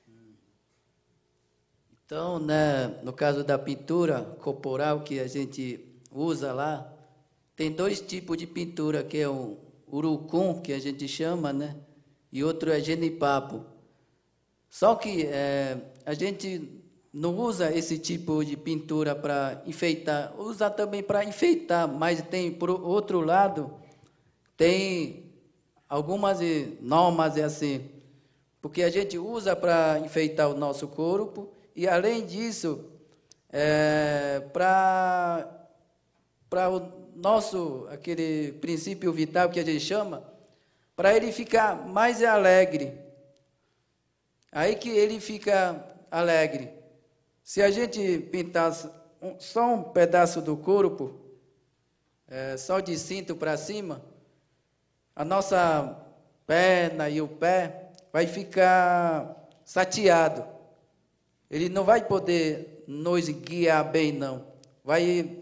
Então, né, no caso da pintura corporal que a gente usa lá, tem dois tipos de pintura, que é o urucum, que a gente chama, né, e outro é genipapo. Só que é, a gente não usa esse tipo de pintura para enfeitar, usa também para enfeitar, mas tem, por outro lado, tem algumas normas assim, porque a gente usa para enfeitar o nosso corpo e, além disso, é, para para o nosso, aquele princípio vital que a gente chama, para ele ficar mais alegre. Aí que ele fica alegre. Se a gente pintasse um, só um pedaço do corpo, é, só de cinto para cima, a nossa perna e o pé vai ficar sateado. Ele não vai poder nos guiar bem, não. Vai,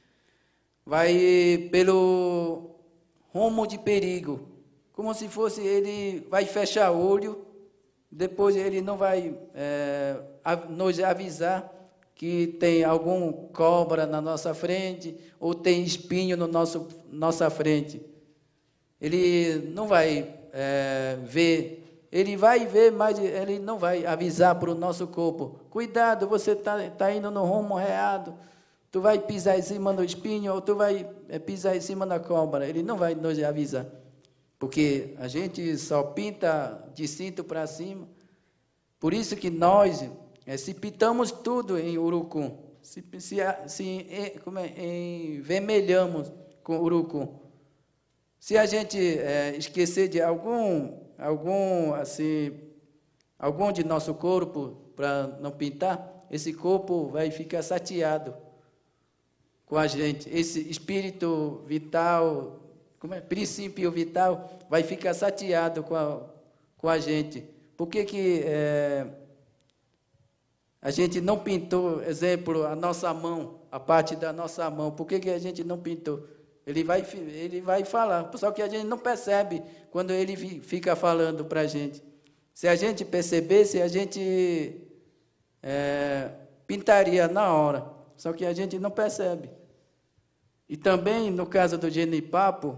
vai pelo rumo de perigo, como se fosse ele vai fechar o olho, depois ele não vai é, nos avisar que tem algum cobra na nossa frente ou tem espinho no nosso nossa frente. Ele não vai é, ver, ele vai ver, mas ele não vai avisar para o nosso corpo. Cuidado, você está tá indo no rumo errado. Tu vai pisar em cima do espinho ou tu vai é, pisar em cima da cobra. Ele não vai nos avisar. Porque a gente só pinta de cinto para cima. Por isso que nós, é, se pintamos tudo em urucum, se, se, se como é, envermelhamos com urucum, se a gente é, esquecer de algum, algum, assim, algum de nosso corpo para não pintar, esse corpo vai ficar chateado com a gente. Esse espírito vital, como é, princípio vital, vai ficar chateado com a, com a gente. Por que que é, a gente não pintou, exemplo, a nossa mão, a parte da nossa mão? Por que que a gente não pintou? Ele vai, ele vai falar, só que a gente não percebe quando ele fica falando para a gente. Se a gente percebesse, a gente é, pintaria na hora, só que a gente não percebe. E também, no caso do genipapo,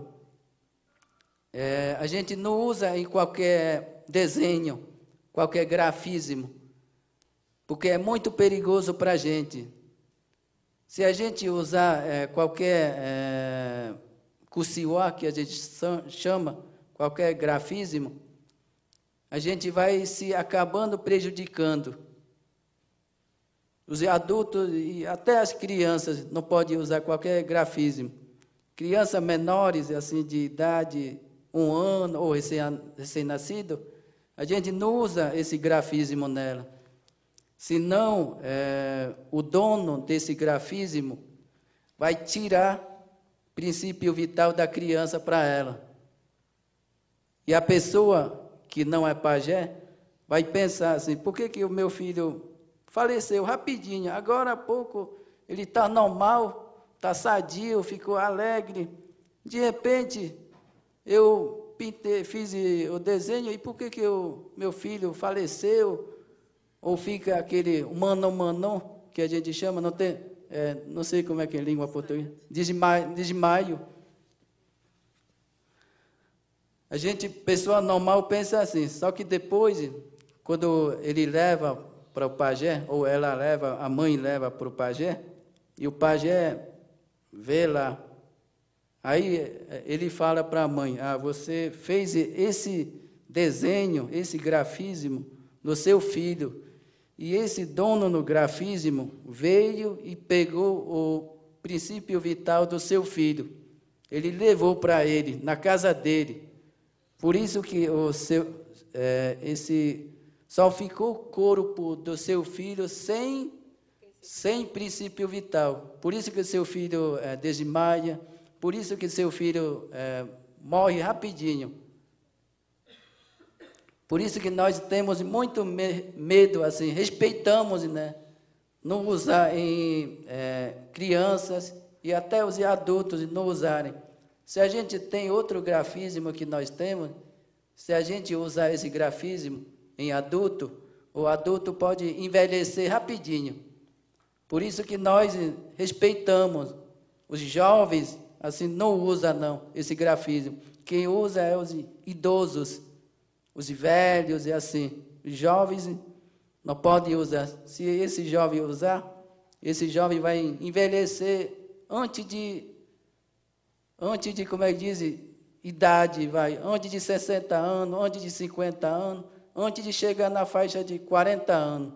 é, a gente não usa em qualquer desenho, qualquer grafismo, porque é muito perigoso para a gente. Se a gente usar é, qualquer é, kusiwa, que a gente chama, qualquer grafismo, a gente vai se acabando prejudicando. Os adultos e até as crianças não podem usar qualquer grafismo. Crianças menores, assim, de idade, um ano ou recém-nascido, a gente não usa esse grafismo nela. Senão, é, o dono desse grafismo vai tirar o princípio vital da criança para ela. E a pessoa que não é pajé vai pensar assim, por que que o meu filho faleceu rapidinho? Agora há pouco ele está normal, está sadio, ficou alegre. De repente, eu pintei, fiz o desenho, e por que que o meu filho faleceu? Ou fica aquele mano-mano, que a gente chama, não tem, é, não sei como é que é em língua portuguesa, desmaio, desmaio. A gente, pessoa normal, pensa assim, só que depois, quando ele leva para o pajé, ou ela leva, a mãe leva para o pajé, e o pajé vê lá, aí ele fala para a mãe, ah, você fez esse desenho, esse grafismo no seu filho, e esse dono no grafismo veio e pegou o princípio vital do seu filho. Ele levou para ele, na casa dele. Por isso que o seu, é, esse, só ficou o corpo do seu filho sem, sem princípio vital. Por isso que o seu filho é, desmaia, por isso que seu filho é, morre rapidinho. Por isso que nós temos muito medo, assim, respeitamos, né? Não usar em é, crianças e até os adultos não usarem. Se a gente tem outro grafismo que nós temos, se a gente usar esse grafismo em adulto, o adulto pode envelhecer rapidinho. Por isso que nós respeitamos. Os jovens, assim, não usam não, esse grafismo. Quem usa é os idosos. Os velhos e assim, os jovens não podem usar. Se esse jovem usar, esse jovem vai envelhecer antes de, antes de, como é que diz, idade, vai, antes de sessenta anos, antes de cinquenta anos, antes de chegar na faixa de quarenta anos.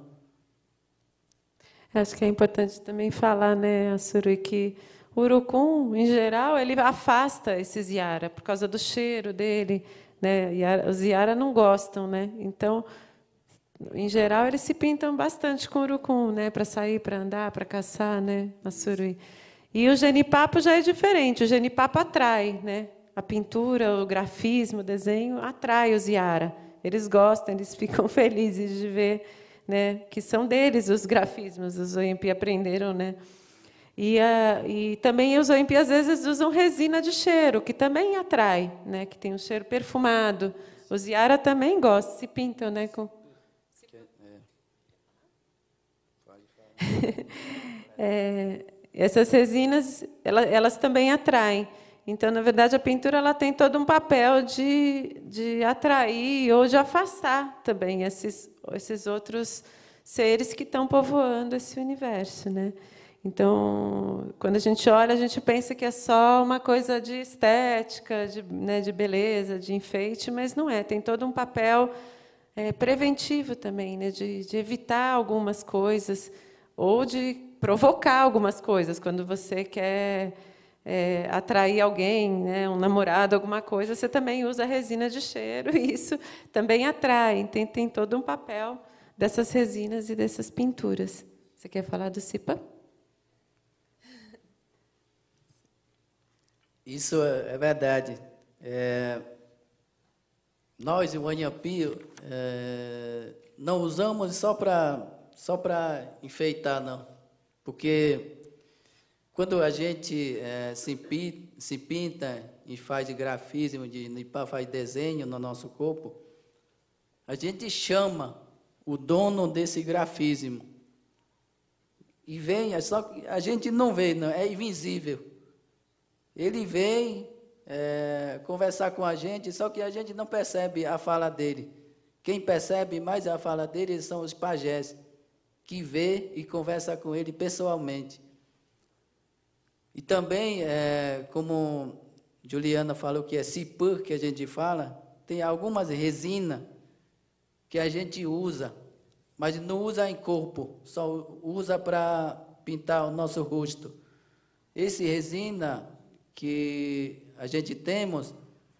Acho que é importante também falar, né, Assurui, que o urucum, em geral, ele afasta esses iara, por causa do cheiro dele, né? Os iara não gostam, né? Então, em geral, eles se pintam bastante com urucum, né? Para sair, para andar, para caçar, né? Assurui. E o genipapo já é diferente. O genipapo atrai, né? A pintura, o grafismo, o desenho atrai os iara. Eles gostam, eles ficam felizes de ver, né? Que são deles os grafismos. Os Oempi aprenderam, né? E, a, e também os Oempi, às vezes, usam resina de cheiro, que também atrai, né? Que tem um cheiro perfumado. Os iara também gostam, se pintam, né? Com... é, essas resinas, elas, elas também atraem. Então, na verdade, a pintura ela tem todo um papel de, de atrair ou de afastar também esses, esses outros seres que estão povoando esse universo, né? Então, quando a gente olha, a gente pensa que é só uma coisa de estética, de, né, de beleza, de enfeite, mas não é. Tem todo um papel é, preventivo também, né, de, de evitar algumas coisas ou de provocar algumas coisas. Quando você quer é, atrair alguém, né, um namorado, alguma coisa, você também usa resina de cheiro e isso também atrai. Tem, tem todo um papel dessas resinas e dessas pinturas. Você quer falar do Cipa? Isso é verdade. É, nós, o Anhampi, é, não usamos só para só para enfeitar, não. Porque quando a gente é, se, pinta, se pinta e faz grafismo, de, faz desenho no nosso corpo, a gente chama o dono desse grafismo. E vem, só que a gente não vê, não, é invisível. Ele vem é, conversar com a gente, só que a gente não percebe a fala dele. Quem percebe mais a fala dele são os pajés, que vê e conversa com ele pessoalmente. E também, é, como Juliana falou que é cipã, que a gente fala, tem algumas resinas que a gente usa, mas não usa em corpo, só usa para pintar o nosso rosto. Esse resina que a gente temos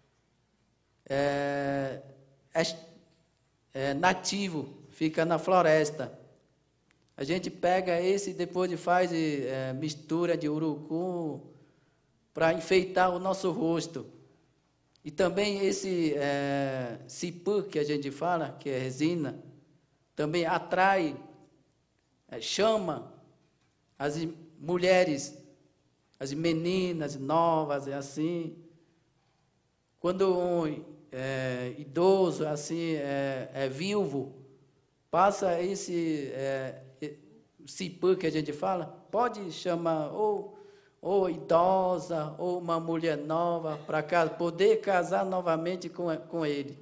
é, é, é nativo, fica na floresta. A gente pega esse e depois faz é, mistura de urucum para enfeitar o nosso rosto. E também esse é, cipã que a gente fala, que é resina, também atrai, é, chama as mulheres, as meninas novas, é assim. Quando um é, idoso, assim, é, é viúvo, passa esse é, cipã que a gente fala, pode chamar ou, ou idosa, ou uma mulher nova, para poder casar novamente com, com ele.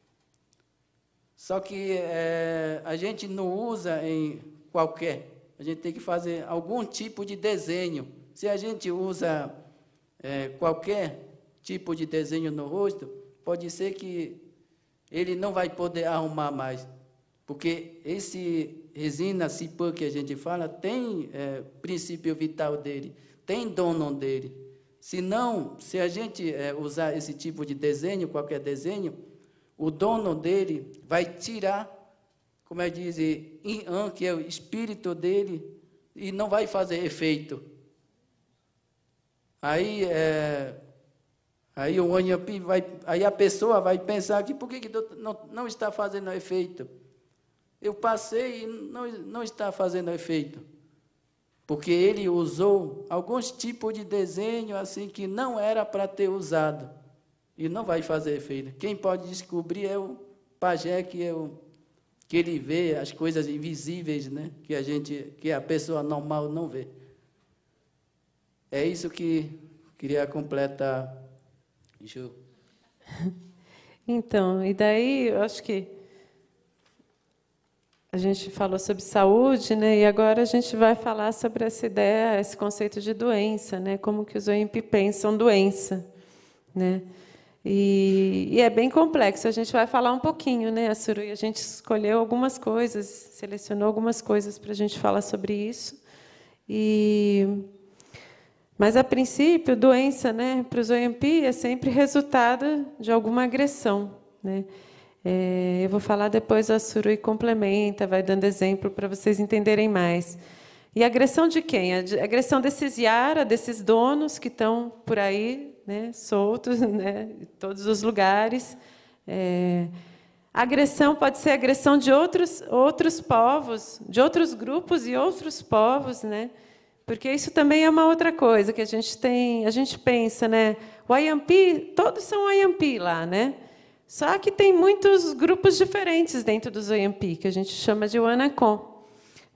Só que é, a gente não usa em qualquer, a gente tem que fazer algum tipo de desenho. Se a gente usa é, qualquer tipo de desenho no rosto, pode ser que ele não vai poder arrumar mais. Porque esse resina cipã que a gente fala tem é, princípio vital dele, tem dono dele. Se não, se a gente é, usar esse tipo de desenho, qualquer desenho, o dono dele vai tirar, como é que diz, Inhan, que é o espírito dele, e não vai fazer efeito. Aí, é, aí, o Anhampi vai, aí a pessoa vai pensar que por que, que não, não está fazendo efeito? Eu passei e não, não está fazendo efeito. Porque ele usou alguns tipos de desenho assim que não era para ter usado. E não vai fazer efeito. Quem pode descobrir é o pajé, que, é o, que ele vê as coisas invisíveis, né? que, a gente, que a pessoa normal não vê. É isso que queria completar, Ju. Então, e daí, eu acho que a gente falou sobre saúde, né? E agora a gente vai falar sobre essa ideia, esse conceito de doença, né? Como que os Anhampi pensam doença, né? E, e é bem complexo. A gente vai falar um pouquinho, né, Assuru? E a gente escolheu algumas coisas, selecionou algumas coisas para a gente falar sobre isso. E Mas, a princípio, doença, né, para os Anhampi é sempre resultado de alguma agressão, né? É, eu vou falar depois, a Surui complementa, vai dando exemplo para vocês entenderem mais. E a agressão de quem? A agressão desses Yara, desses donos que estão por aí, né, soltos, né, em todos os lugares. É, a agressão pode ser agressão de outros, outros povos, de outros grupos e outros povos, né? Porque isso também é uma outra coisa que a gente tem, a gente pensa, né? O Anhampi, todos são Anhampi lá, né? Só que tem muitos grupos diferentes dentro dos Anhampi, que a gente chama de Wanakon,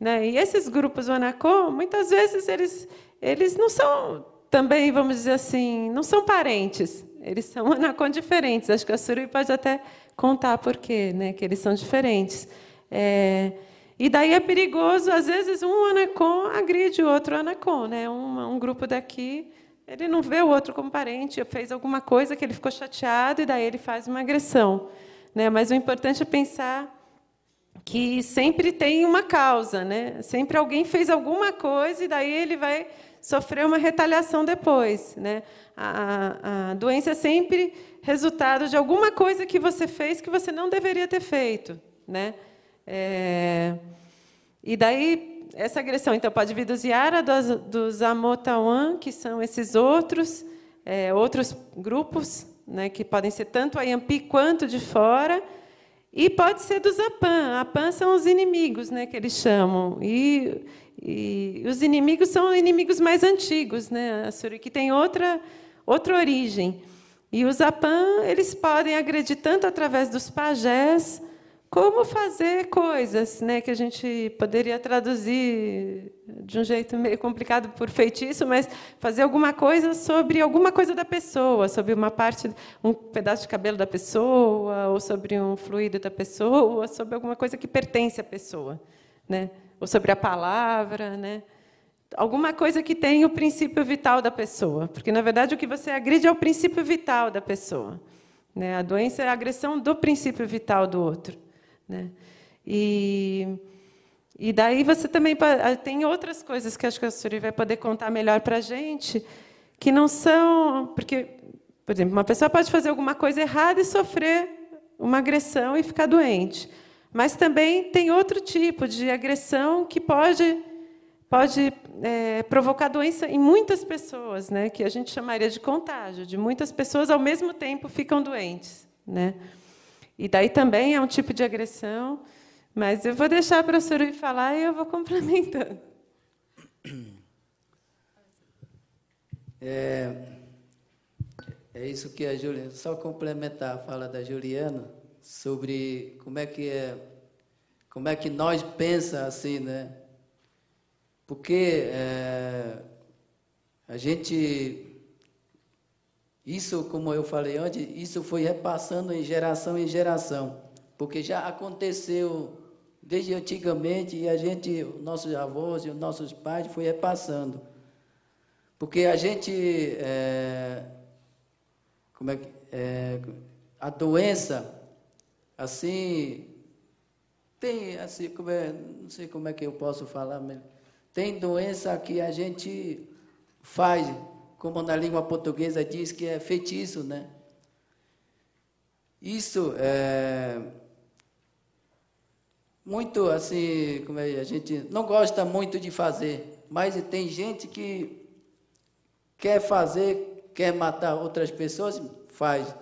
né? E esses grupos Wanacon, muitas vezes, eles, eles não são, também, vamos dizer assim, não são parentes. Eles são Wanacon diferentes. Acho que a Surui pode até contar por quê, né, que eles são diferentes. É, e daí é perigoso, às vezes, um Wanacon agride o outro Wanacon, né? Um, um grupo daqui, ele não vê o outro como parente, fez alguma coisa que ele ficou chateado, e daí ele faz uma agressão, né? Mas o importante é pensar que sempre tem uma causa, né? Sempre alguém fez alguma coisa, e daí ele vai sofrer uma retaliação depois, né? A, a doença é sempre resultado de alguma coisa que você fez que você não deveria ter feito, né? É, e daí essa agressão então pode vir dos Yara, dos, dos Amotawan, que são esses outros é, outros grupos, né? Que podem ser tanto a Yampi quanto de fora, e pode ser dos Apan. Apan são os inimigos, né? Que eles chamam. E E os inimigos são inimigos mais antigos, né? A Surui, que tem outra, outra origem. E os Apan, eles podem agredir tanto através dos pajés, como fazer coisas, né, que a gente poderia traduzir de um jeito meio complicado por feitiço, mas fazer alguma coisa sobre alguma coisa da pessoa, sobre uma parte, um pedaço de cabelo da pessoa, ou sobre um fluido da pessoa, ou sobre alguma coisa que pertence à pessoa, né? Ou sobre a palavra, né? Alguma coisa que tem o princípio vital da pessoa, porque, na verdade, o que você agride é o princípio vital da pessoa, né? A doença é a agressão do princípio vital do outro, né? E, e daí você também tem outras coisas que acho que a Surui vai poder contar melhor para a gente, que não são... Porque, por exemplo, uma pessoa pode fazer alguma coisa errada e sofrer uma agressão e ficar doente. Mas também tem outro tipo de agressão que pode, pode é, provocar doença em muitas pessoas, né? Que a gente chamaria de contágio, de muitas pessoas ao mesmo tempo ficam doentes, né? E daí também é um tipo de agressão, mas eu vou deixar para a Surui falar e eu vou complementando. É, é isso que a Juliana... Só complementar a fala da Juliana sobre como é que é, como é que nós pensa assim, né? Porque é, a gente... Isso, como eu falei antes, isso foi repassando em geração em geração, porque já aconteceu desde antigamente e a gente, nossos avós e os nossos pais, foi repassando. Porque a gente, é, como é que, é, a doença, assim, tem, assim, como é, não sei como é que eu posso falar, mas tem doença que a gente faz, como na língua portuguesa diz que é feitiço, né? Isso é muito assim, como é, a gente não gosta muito de fazer, mas tem gente que quer fazer, quer matar outras pessoas, faz.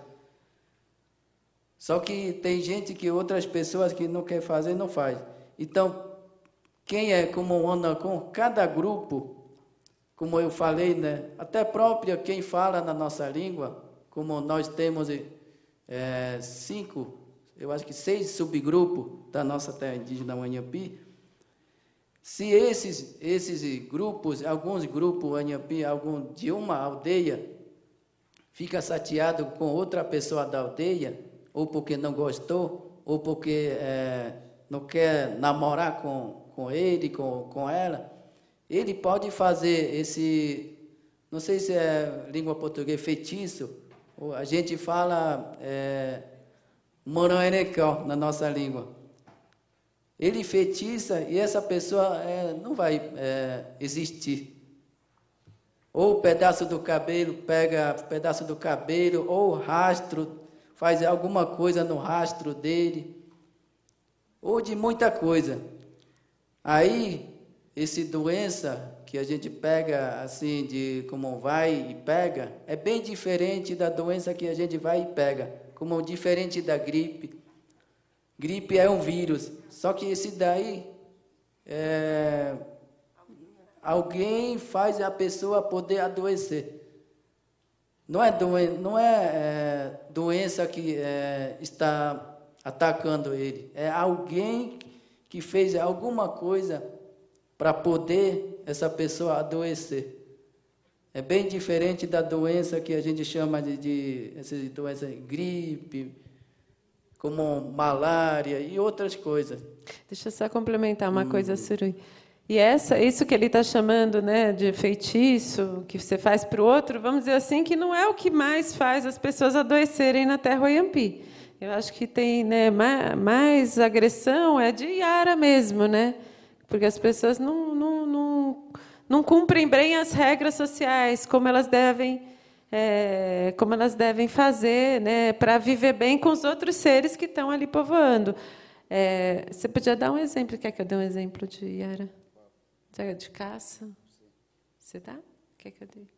Só que tem gente que outras pessoas que não quer fazer, não faz. Então, quem é como um Wanacon, cada grupo, como eu falei, né? Até própria quem fala na nossa língua, como nós temos é, cinco, eu acho que seis subgrupos da nossa terra indígena Wanhampi, se esses, esses grupos, alguns grupos Wanhampi, algum de uma aldeia, fica chateado com outra pessoa da aldeia, ou porque não gostou, ou porque é, não quer namorar com, com ele, com, com ela, ele pode fazer esse, não sei se é língua portuguesa, feitiço, ou a gente fala é, moranherecó na nossa língua. Ele feitiça e essa pessoa é, não vai é, existir. Ou o pedaço do cabelo, pega o pedaço do cabelo, ou rastro, faz alguma coisa no rastro dele, ou de muita coisa. Aí, essa doença que a gente pega assim, de como vai e pega, é bem diferente da doença que a gente vai e pega, como diferente da gripe. Gripe é um vírus, só que esse daí, é, alguém faz a pessoa poder adoecer. Não é, doen não é, é doença que é, está atacando ele, é alguém que fez alguma coisa para poder essa pessoa adoecer. É bem diferente da doença que a gente chama de, de essas doenças gripe, como malária e outras coisas. Deixa eu só complementar uma hum. coisa, Surui. E essa, isso que ele está chamando, né, de feitiço, que você faz para o outro, vamos dizer assim, que não é o que mais faz as pessoas adoecerem na Terra Oyampi. Eu acho que tem, né, mais, mais agressão é de Yara mesmo, né? Porque as pessoas não, não, não, não cumprem bem as regras sociais, como elas devem, é, como elas devem fazer, né, para viver bem com os outros seres que estão ali povoando. É, você podia dar um exemplo? Quer que eu dê um exemplo de Yara? De caça? Você dá? Quer que eu dê?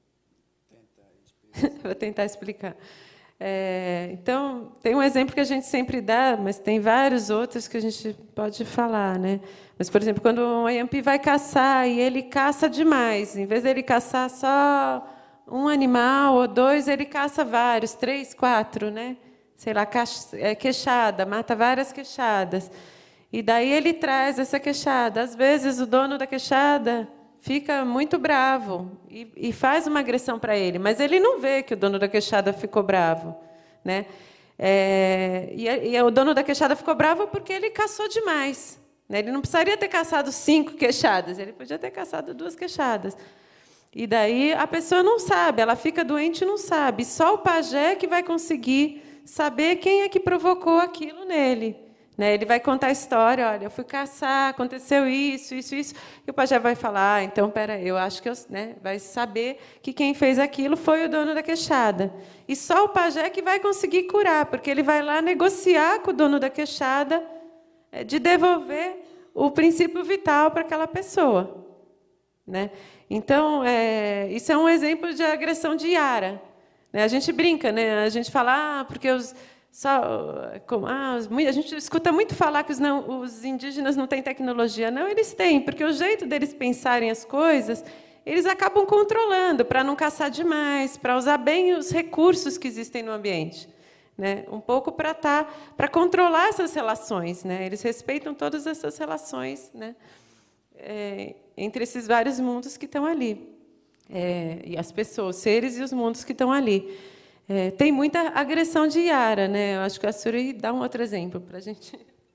Vou tentar explicar. É, então, tem um exemplo que a gente sempre dá, mas tem vários outros que a gente pode falar, né? Mas, por exemplo, quando um Oyampi vai caçar e ele caça demais, em vez de ele caçar só um animal ou dois, ele caça vários, três, quatro, né? Sei lá, queixada, mata várias queixadas. E daí ele traz essa queixada. Às vezes, o dono da queixada fica muito bravo e, e faz uma agressão para ele, mas ele não vê que o dono da queixada ficou bravo, né? É, e, e o dono da queixada ficou bravo porque ele caçou demais, né? Ele não precisaria ter caçado cinco queixadas, ele podia ter caçado duas queixadas. E daí a pessoa não sabe, ela fica doente e não sabe. Só o pajé que vai conseguir saber quem é que provocou aquilo nele. Ele vai contar a história, olha, eu fui caçar, aconteceu isso, isso, isso, e o pajé vai falar, ah, então, pera, eu acho que eu, né, vai saber que quem fez aquilo foi o dono da queixada. E só o pajé que vai conseguir curar, porque ele vai lá negociar com o dono da queixada de devolver o princípio vital para aquela pessoa, né? Então, é, isso é um exemplo de agressão de Yara. Né? A gente brinca, né? A gente fala, ah, porque os Só, como, ah, a gente escuta muito falar que os, não, os indígenas não têm tecnologia. Não, eles têm, porque o jeito deles pensarem as coisas, eles acabam controlando para não caçar demais, para usar bem os recursos que existem no ambiente. Né? Um pouco para tá, para controlar essas relações. Né? Eles respeitam todas essas relações, né? É, entre esses vários mundos que estão ali. É, e as pessoas, os seres e os mundos que estão ali. É, tem muita agressão de Yara, né? Eu acho que a Surui dá um outro exemplo para a gente.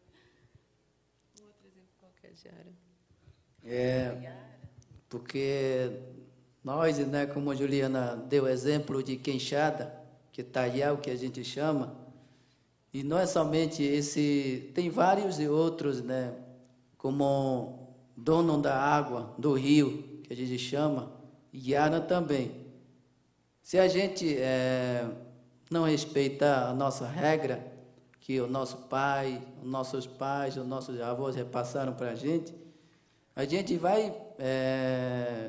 Um outro exemplo qualquer de Yara. É, porque nós, né, como a Juliana deu exemplo de queixada, que é taial, que a gente chama, e não é somente esse, tem vários e outros, né, como dono da água, do rio, que a gente chama, e Yara também. Se a gente é, não respeitar a nossa regra, que o nosso pai, os nossos pais, os nossos avós repassaram para a gente, a gente vai, é,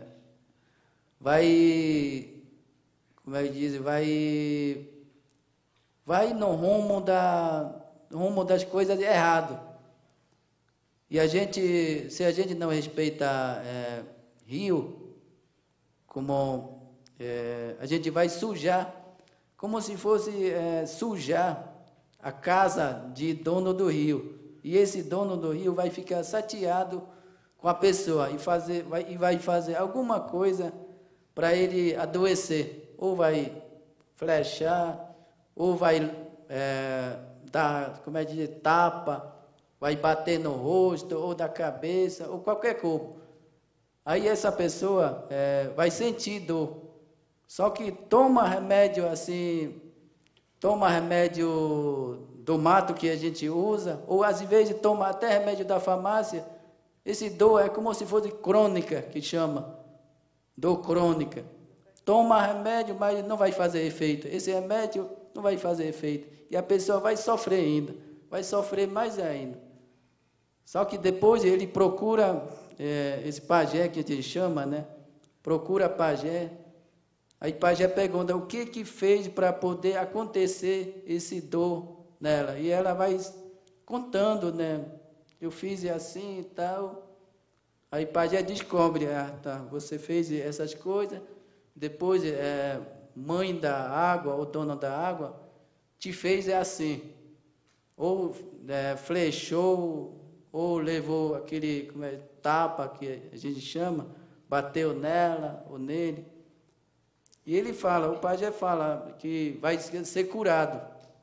vai, como é que diz, vai, vai no rumo, da, rumo das coisas errado. E a gente, se a gente não respeitar é, rio, como É, a gente vai sujar, como se fosse é, sujar a casa de dono do rio. E esse dono do rio vai ficar chateado com a pessoa e, fazer, vai, e vai fazer alguma coisa para ele adoecer. Ou vai flechar, ou vai é, dar, como é que diz, tapa, vai bater no rosto, ou da cabeça, ou qualquer coisa. Aí essa pessoa é, vai sentir dor. Só que toma remédio assim, toma remédio do mato que a gente usa, ou às vezes toma até remédio da farmácia, esse dor é como se fosse crônica, que chama, dor crônica. Toma remédio, mas não vai fazer efeito. Esse remédio não vai fazer efeito. E a pessoa vai sofrer ainda, vai sofrer mais ainda. Só que depois ele procura, é, esse pajé que a gente chama, né? Procura pajé. Aí o pajé pergunta o que que fez para poder acontecer esse dor nela. E ela vai contando, né? Eu fiz assim e tal. Aí o pajé descobre, ah, tá, você fez essas coisas, depois é, mãe da água, ou dona da água, te fez assim. Ou é, flechou, ou levou aquele como é, tapa, que a gente chama, bateu nela ou nele. E ele fala, o pajé fala que vai ser curado.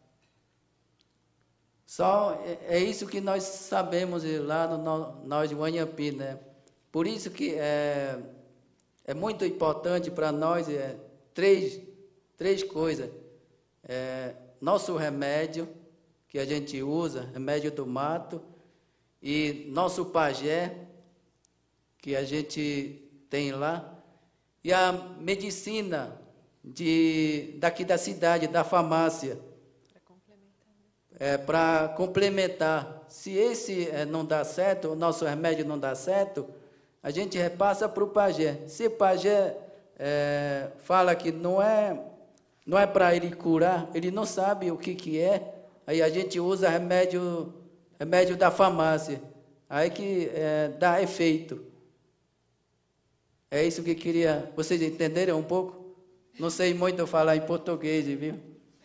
Só é, é isso que nós sabemos lá no nós de Wanhampi, né? Por isso que é, é muito importante para nós é, três, três coisas. É, nosso remédio, que a gente usa, remédio do mato, e nosso pajé, que a gente tem lá, e a medicina de, daqui da cidade, da farmácia, é, para complementar. Se esse é, não dá certo, o nosso remédio não dá certo, a gente repassa para o pajé. Se o pajé é, fala que não é, não é para ele curar, ele não sabe o que, que é, aí a gente usa remédio, remédio da farmácia, aí que é, dá efeito. É isso que queria, vocês entenderem um pouco? Não sei muito falar em português, viu?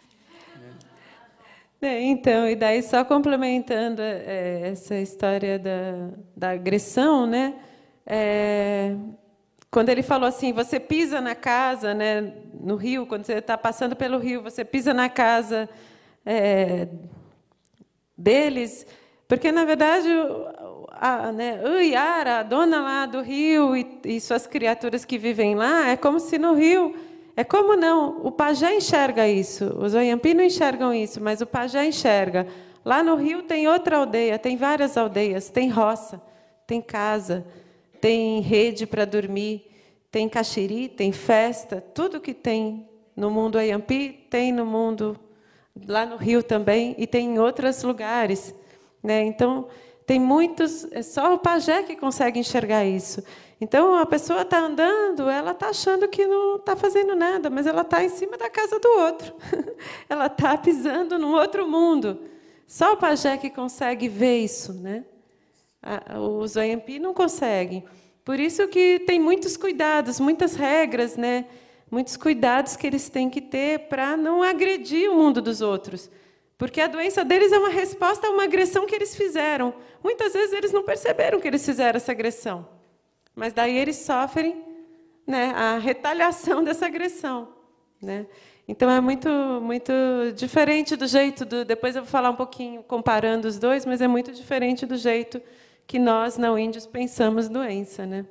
É, então, e daí só complementando é, essa história da, da agressão, né? É, quando ele falou assim, você pisa na casa, né? No rio, quando você está passando pelo rio, você pisa na casa é, deles, porque na verdade a, né, o Iara, a dona lá do rio e, e suas criaturas que vivem lá, é como se no rio é como não, o pajé enxerga isso, os Wanhampi não enxergam isso, mas o pajé enxerga. Lá no rio tem outra aldeia, tem várias aldeias, tem roça, tem casa, tem rede para dormir, tem caxiri, tem festa, tudo que tem no mundo Wanhampi tem no mundo, lá no rio também, e tem em outros lugares, né? Então, tem muitos, é só o pajé que consegue enxergar isso. Então, a pessoa está andando, ela está achando que não está fazendo nada, mas ela está em cima da casa do outro. Ela está pisando num outro mundo. Só o pajé que consegue ver isso, né? Os Wanhampi não conseguem. Por isso que tem muitos cuidados, muitas regras, né? Muitos cuidados que eles têm que ter para não agredir o mundo dos outros. Porque a doença deles é uma resposta a uma agressão que eles fizeram. Muitas vezes eles não perceberam que eles fizeram essa agressão. Mas daí eles sofrem, né, a retaliação dessa agressão, né? Então é muito, muito diferente do jeito do. Depois eu vou falar um pouquinho comparando os dois, mas é muito diferente do jeito que nós não índios pensamos doença, né?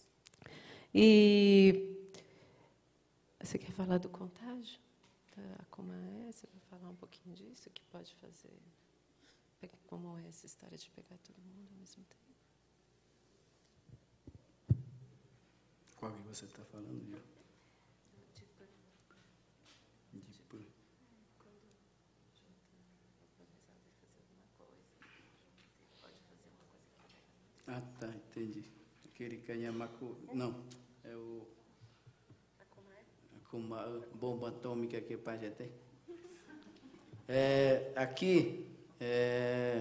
E você quer falar do contágio? Da, como é? Você vai falar um pouquinho disso? Que pode fazer? Como é essa história de pegar todo mundo ao mesmo tempo? Qual que você está falando, Gil? Ah, tá, entendi. Aquele canhamacu... Não, é o... A bomba atômica que o Pajé tem. É, aqui, é,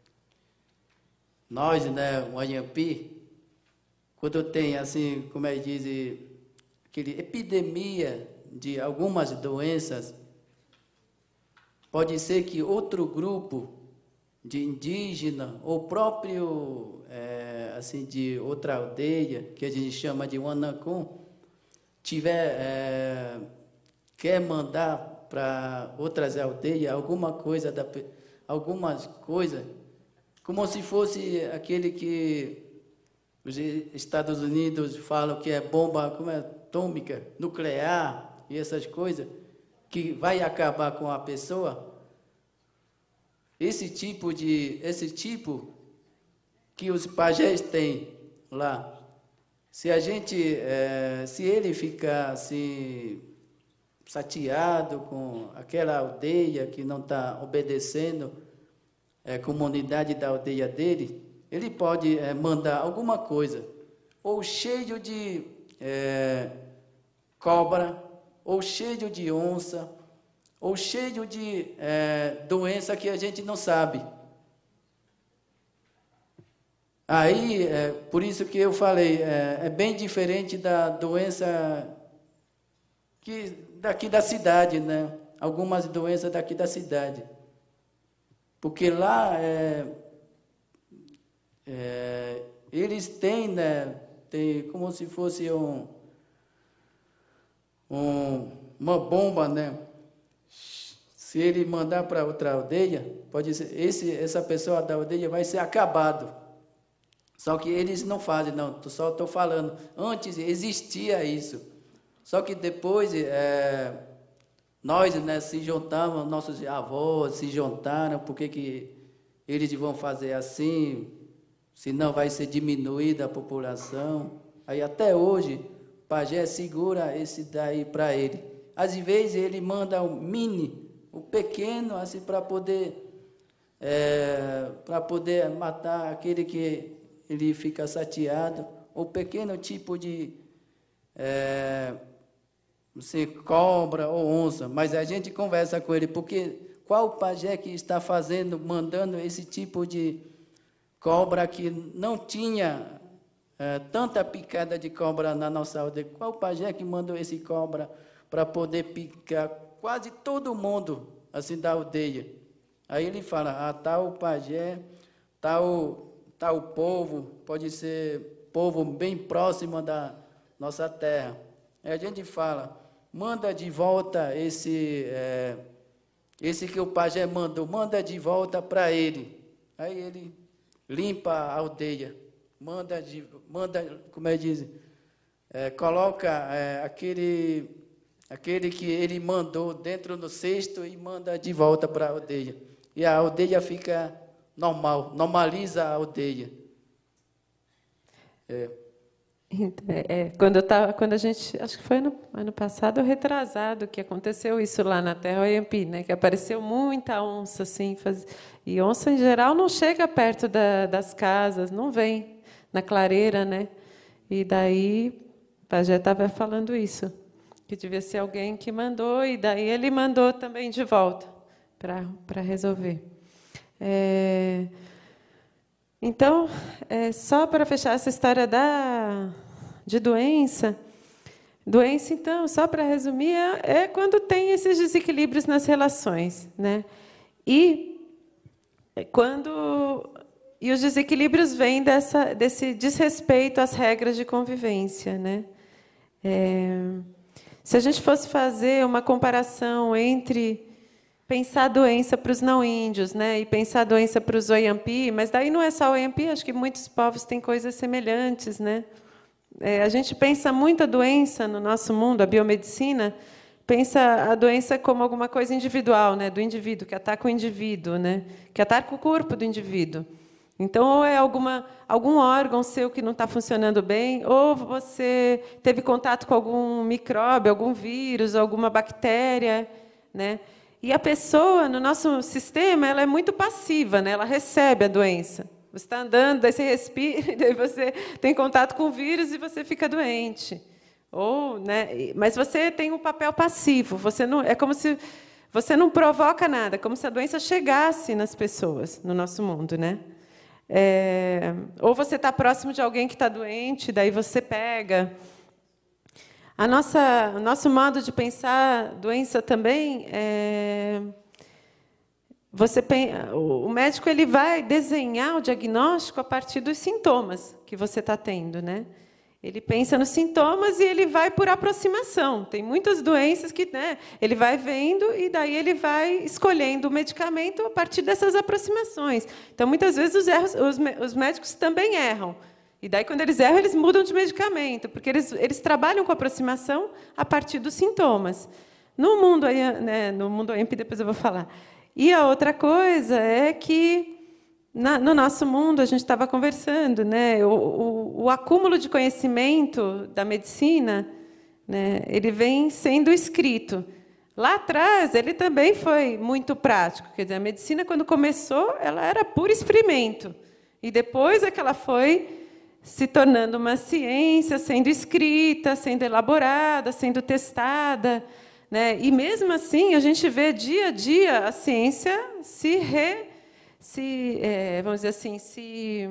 nós, né, o Wanhampi, quando tem, assim, como é que diz, aquele epidemia de algumas doenças, pode ser que outro grupo de indígena, ou próprio, é, assim, de outra aldeia, que a gente chama de Wanacum, tiver, é, quer mandar para outras aldeias alguma coisa, da, algumas coisas, como se fosse aquele que os Estados Unidos falam que é bomba como é, atômica, nuclear e essas coisas, que vai acabar com a pessoa. Esse tipo de, esse tipo que os pajés têm lá, se a gente, é, se ele ficar assim chateado com aquela aldeia que não está obedecendo a é, comunidade da aldeia dele, ele pode é, mandar alguma coisa, ou cheio de é, cobra, ou cheio de onça, ou cheio de é, doença que a gente não sabe. Aí, é, por isso que eu falei, é, é bem diferente da doença que, daqui da cidade, né? Algumas doenças daqui da cidade. Porque lá, é, é, eles têm, né, tem como se fosse um, um, uma bomba, né? Se ele mandar para outra aldeia, pode ser, esse, essa pessoa da aldeia vai ser acabado. Só que eles não fazem, não, só estou falando. Antes existia isso. Só que depois, é, nós, né, se juntamos, nossos avós se juntaram, porque que eles vão fazer assim, senão vai ser diminuída a população. Aí até hoje, o pajé segura esse daí para ele. Às vezes ele manda um mini, o pequeno, assim, para poder, é, para poder matar aquele que ele fica chateado, o pequeno tipo de, é, assim, cobra ou onça, mas a gente conversa com ele, porque qual pajé que está fazendo, mandando esse tipo de cobra que não tinha é, tanta picada de cobra na nossa aldeia? Qual pajé que mandou esse cobra para poder picar quase todo mundo, assim, da aldeia? Aí ele fala, ah, tal pajé, tal, tal povo, pode ser povo bem próximo da nossa terra. Aí a gente fala, manda de volta esse, é, esse que o pajé mandou, manda de volta para ele. Aí ele limpa a aldeia, manda, de, manda como é que diz, é, coloca é, aquele... aquele que ele mandou dentro do cesto e manda de volta para a aldeia. E a aldeia fica normal, normaliza a aldeia. É. É, quando, eu tava, quando a gente, acho que foi no ano passado ou retrasado, que aconteceu isso lá na Terra Oyampi, né, que apareceu muita onça, assim, faz, e onça, em geral, não chega perto da, das casas, não vem na clareira, né? E daí, o pajé estava falando isso, que devia ser alguém que mandou, e daí ele mandou também de volta para resolver. É, então, é, só para fechar essa história da, de doença, doença, então, só para resumir, é, é quando tem esses desequilíbrios nas relações, né? E quando e os desequilíbrios vêm dessa, desse desrespeito às regras de convivência, né? É, se a gente fosse fazer uma comparação entre pensar a doença para os não índios, né, e pensar a doença para os Oyampi, mas daí não é só o Oyampi, acho que muitos povos têm coisas semelhantes, né? É, a gente pensa muito a doença no nosso mundo, a biomedicina pensa a doença como alguma coisa individual, né, do indivíduo, que ataca o indivíduo, né, que ataca o corpo do indivíduo. Então, ou é alguma, algum órgão seu que não está funcionando bem, ou você teve contato com algum micróbio, algum vírus, alguma bactéria, né? E a pessoa, no nosso sistema, ela é muito passiva, né? Ela recebe a doença. Você está andando, daí você respira, daí você tem contato com o vírus e você fica doente. Ou, né? Mas você tem um papel passivo. Você não, é como se você não provoca nada, como se a doença chegasse nas pessoas, no nosso mundo, né? É, ou você está próximo de alguém que está doente, daí você pega. A nossa, o nosso modo de pensar doença também é, você, o médico ele vai desenhar o diagnóstico a partir dos sintomas que você está tendo, né? Ele pensa nos sintomas e ele vai por aproximação. Tem muitas doenças que, né, ele vai vendo e daí ele vai escolhendo o medicamento a partir dessas aproximações. Então, muitas vezes, os, erros, os, os médicos também erram. E daí, quando eles erram, eles mudam de medicamento, porque eles, eles trabalham com aproximação a partir dos sintomas. No mundo, né, no mundo Oyampi, depois eu vou falar. E a outra coisa é que, na, no nosso mundo, a gente estava conversando, né, o, o, o acúmulo de conhecimento da medicina, né, ele vem sendo escrito. Lá atrás, ele também foi muito prático. Quer dizer, a medicina, quando começou, ela era puro experimento. E depois é que ela foi se tornando uma ciência, sendo escrita, sendo elaborada, sendo testada, né? E, mesmo assim, a gente vê, dia a dia, a ciência se, re, se é, vamos dizer assim, se,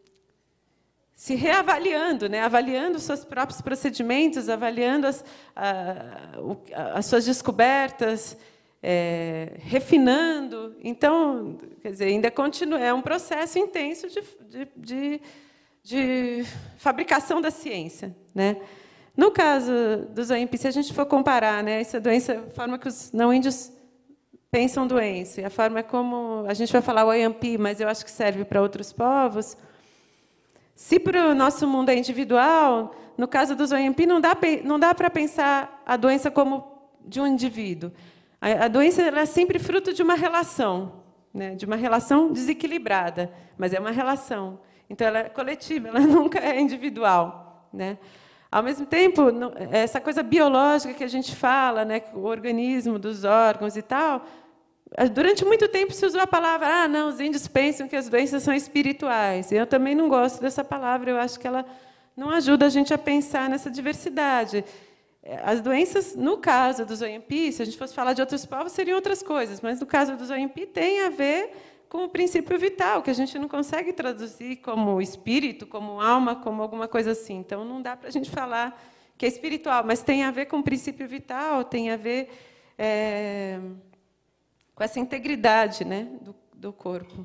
se reavaliando, né? Avaliando os seus próprios procedimentos, avaliando as, a, as suas descobertas. é, refinando. Então, quer dizer, ainda continua, é um processo intenso de, de, de, de fabricação da ciência, né? No caso dos O M P, se a gente for comparar, né, essa doença, a forma que os não índios pensam doença, e a forma como a gente vai falar o O M P, mas eu acho que serve para outros povos. Se para o nosso mundo é individual, no caso dos O M P, não dá, não dá para pensar a doença como de um indivíduo. A, a doença ela é sempre fruto de uma relação, né, de uma relação desequilibrada, mas é uma relação. Então, ela é coletiva, ela nunca é individual, né? Ao mesmo tempo, essa coisa biológica que a gente fala, né, o organismo dos órgãos e tal, durante muito tempo se usou a palavra, ah, não, os índios pensam que as doenças são espirituais. Eu também não gosto dessa palavra, eu acho que ela não ajuda a gente a pensar nessa diversidade. As doenças, no caso dos O M P, se a gente fosse falar de outros povos, seriam outras coisas, mas no caso dos O M P tem a ver com o princípio vital, que a gente não consegue traduzir como espírito, como alma, como alguma coisa assim. Então, não dá para a gente falar que é espiritual, mas tem a ver com o princípio vital, tem a ver é, com essa integridade, né, do, do corpo.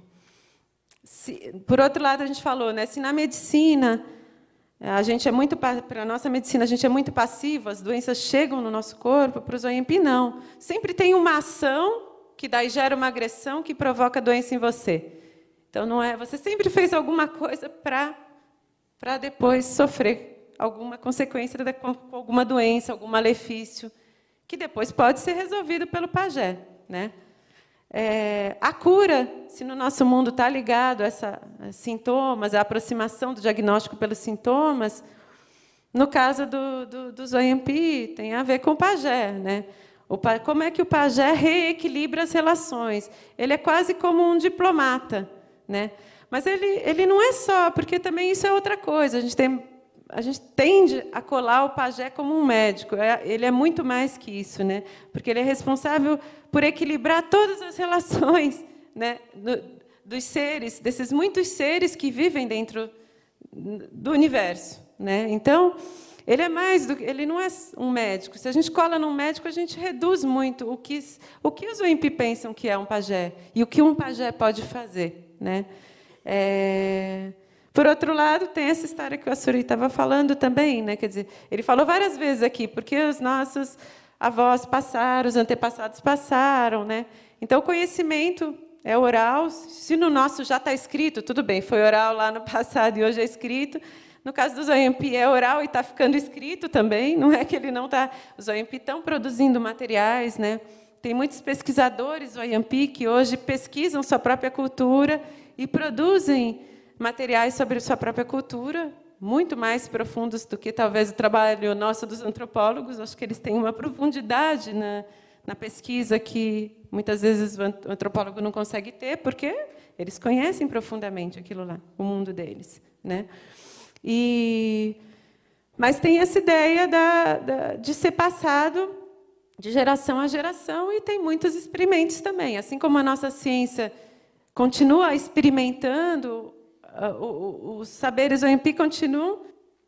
Se, por outro lado, a gente falou, né, se na medicina a gente é muito, para a nossa medicina, a gente é muito passivo, as doenças chegam no nosso corpo, para os O M P, não. Sempre tem uma ação que daí gera uma agressão que provoca doença em você. Então, não é, você sempre fez alguma coisa para para depois sofrer alguma consequência de com alguma doença, algum malefício, que depois pode ser resolvido pelo pajé, né? É, a cura, se no nosso mundo está ligado a, essa, a sintomas, a aproximação do diagnóstico pelos sintomas, no caso do, do, dos O M P, tem a ver com o pajé, né? O, como é que o pajé reequilibra as relações? Ele é quase como um diplomata, né? Mas ele, ele não é só, porque também isso é outra coisa. A gente, tem, a gente tende a colar o pajé como um médico. Ele é muito mais que isso, né? Porque ele é responsável por equilibrar todas as relações, né, do, dos seres, desses muitos seres que vivem dentro do universo, né? Então, ele é mais do, ele não é um médico. Se a gente cola num médico, a gente reduz muito o que o que os O M P pensam que é um pajé e o que um pajé pode fazer, né? É, por outro lado, tem essa história que o Assuri estava falando também, né? Quer dizer, ele falou várias vezes aqui, porque os nossos avós passaram, os antepassados passaram, né? Então, o conhecimento é oral. Se no nosso já está escrito, tudo bem, foi oral lá no passado e hoje é escrito. No caso dos O M P, é oral e está ficando escrito também. Não é que ele não está... Os O M P estão produzindo materiais, né? Tem muitos pesquisadores O M P que hoje pesquisam sua própria cultura e produzem materiais sobre sua própria cultura, muito mais profundos do que, talvez, o trabalho nosso dos antropólogos. Acho que eles têm uma profundidade na, na pesquisa que, muitas vezes, o antropólogo não consegue ter, porque eles conhecem profundamente aquilo lá, o mundo deles, né? E, mas tem essa ideia da, da, de ser passado de geração a geração, e tem muitos experimentos também. Assim como a nossa ciência continua experimentando, os saberes O M P continuam.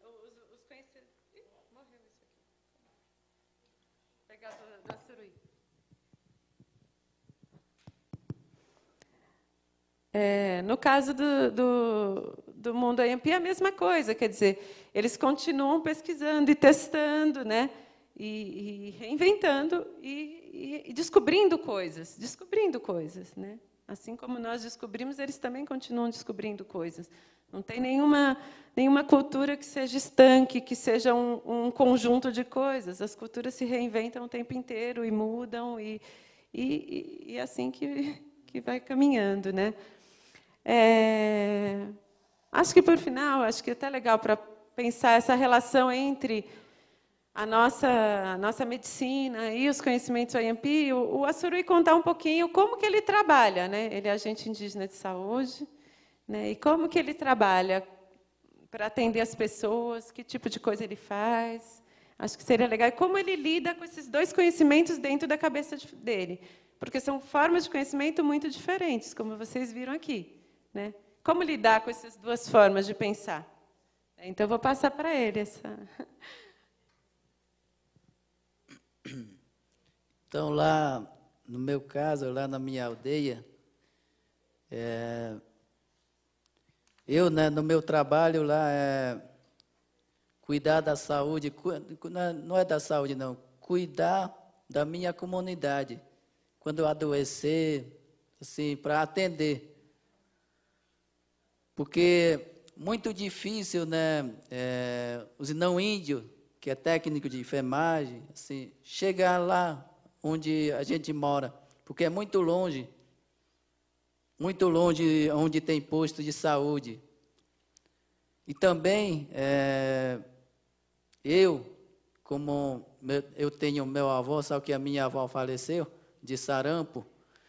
É, no caso do, do, do mundo O M P, é a mesma coisa, quer dizer, eles continuam pesquisando e testando, né, e, e reinventando e, e descobrindo coisas, descobrindo coisas, né? Assim como nós descobrimos, eles também continuam descobrindo coisas. Não tem nenhuma, nenhuma cultura que seja estanque, que seja um, um conjunto de coisas. As culturas se reinventam o tempo inteiro e mudam, e, e, e assim que, que vai caminhando, né? É, acho que, por final, acho que é até legal para pensar essa relação entre a nossa, a nossa medicina e os conhecimentos O M P, o, o Assuri contar um pouquinho como que ele trabalha, né? Ele é agente indígena de saúde, né? E como que ele trabalha para atender as pessoas, que tipo de coisa ele faz. Acho que seria legal. E como ele lida com esses dois conhecimentos dentro da cabeça dele, porque são formas de conhecimento muito diferentes, como vocês viram aqui, né? Como lidar com essas duas formas de pensar? Então, eu vou passar para ele essa... Então, lá no meu caso, lá na minha aldeia, é, eu, né, no meu trabalho lá, é cuidar da saúde, não é da saúde, não, cuidar da minha comunidade. Quando eu adoecer, assim, para atender. Porque muito difícil, né, é, os não índios, que é técnico de enfermagem, assim, chegar lá onde a gente mora, porque é muito longe, muito longe onde tem posto de saúde. E também, é, eu, como meu, eu tenho meu avô, só que a minha avó faleceu de sarampo,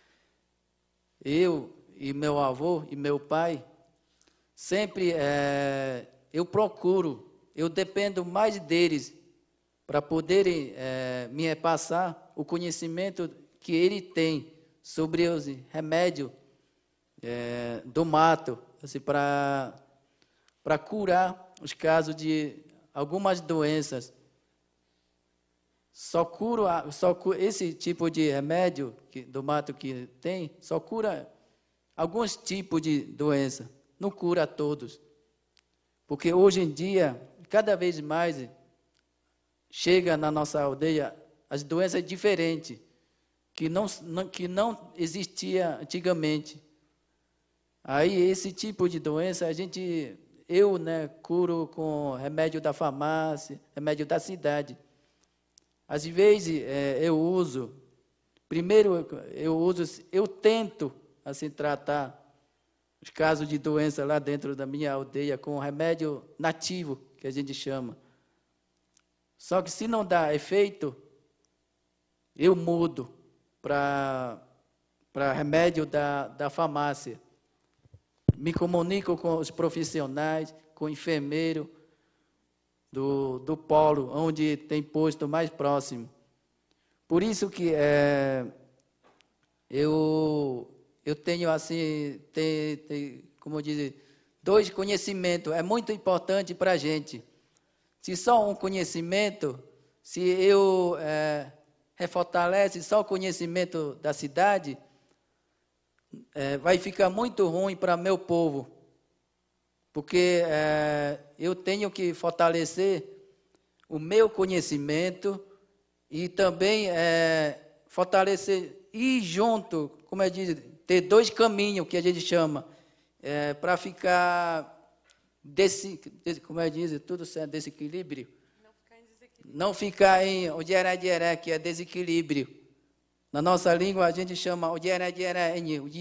eu e meu avô e meu pai, sempre é, eu procuro, eu dependo mais deles para poderem é, me repassar o conhecimento que ele tem sobre os remédios é, do mato, assim, para para curar os casos de algumas doenças. Só cura, só cura, esse tipo de remédio que, do mato que tem, só cura alguns tipos de doença, não cura todos. Porque hoje em dia, cada vez mais, chega na nossa aldeia as doenças diferentes, que não, não, que não existia antigamente. Aí, esse tipo de doença, a gente, eu, né, curo com remédio da farmácia, remédio da cidade. Às vezes, é, eu uso, primeiro eu uso, eu tento, assim, tratar os casos de doença lá dentro da minha aldeia com remédio nativo, que a gente chama. Só que se não dá efeito, eu mudo para para remédio da, da farmácia. Me comunico com os profissionais, com o enfermeiro do, do polo, onde tem posto mais próximo. Por isso que é, eu, eu tenho, assim, tem, tem, como dizer, dois conhecimentos. É muito importante para a gente. Se só um conhecimento, se eu é, refortalece só o conhecimento da cidade, é, vai ficar muito ruim para meu povo. Porque é, eu tenho que fortalecer o meu conhecimento e também é, fortalecer, ir junto, como eu disse, ter dois caminhos que a gente chama, é, para ficar, desse, desse, como eu disse, tudo certo, desequilíbrio. Não ficar em desequilíbrio. Não ficar em o dieré-dieré, que é desequilíbrio. Na nossa língua a gente chama o dieré-dieré,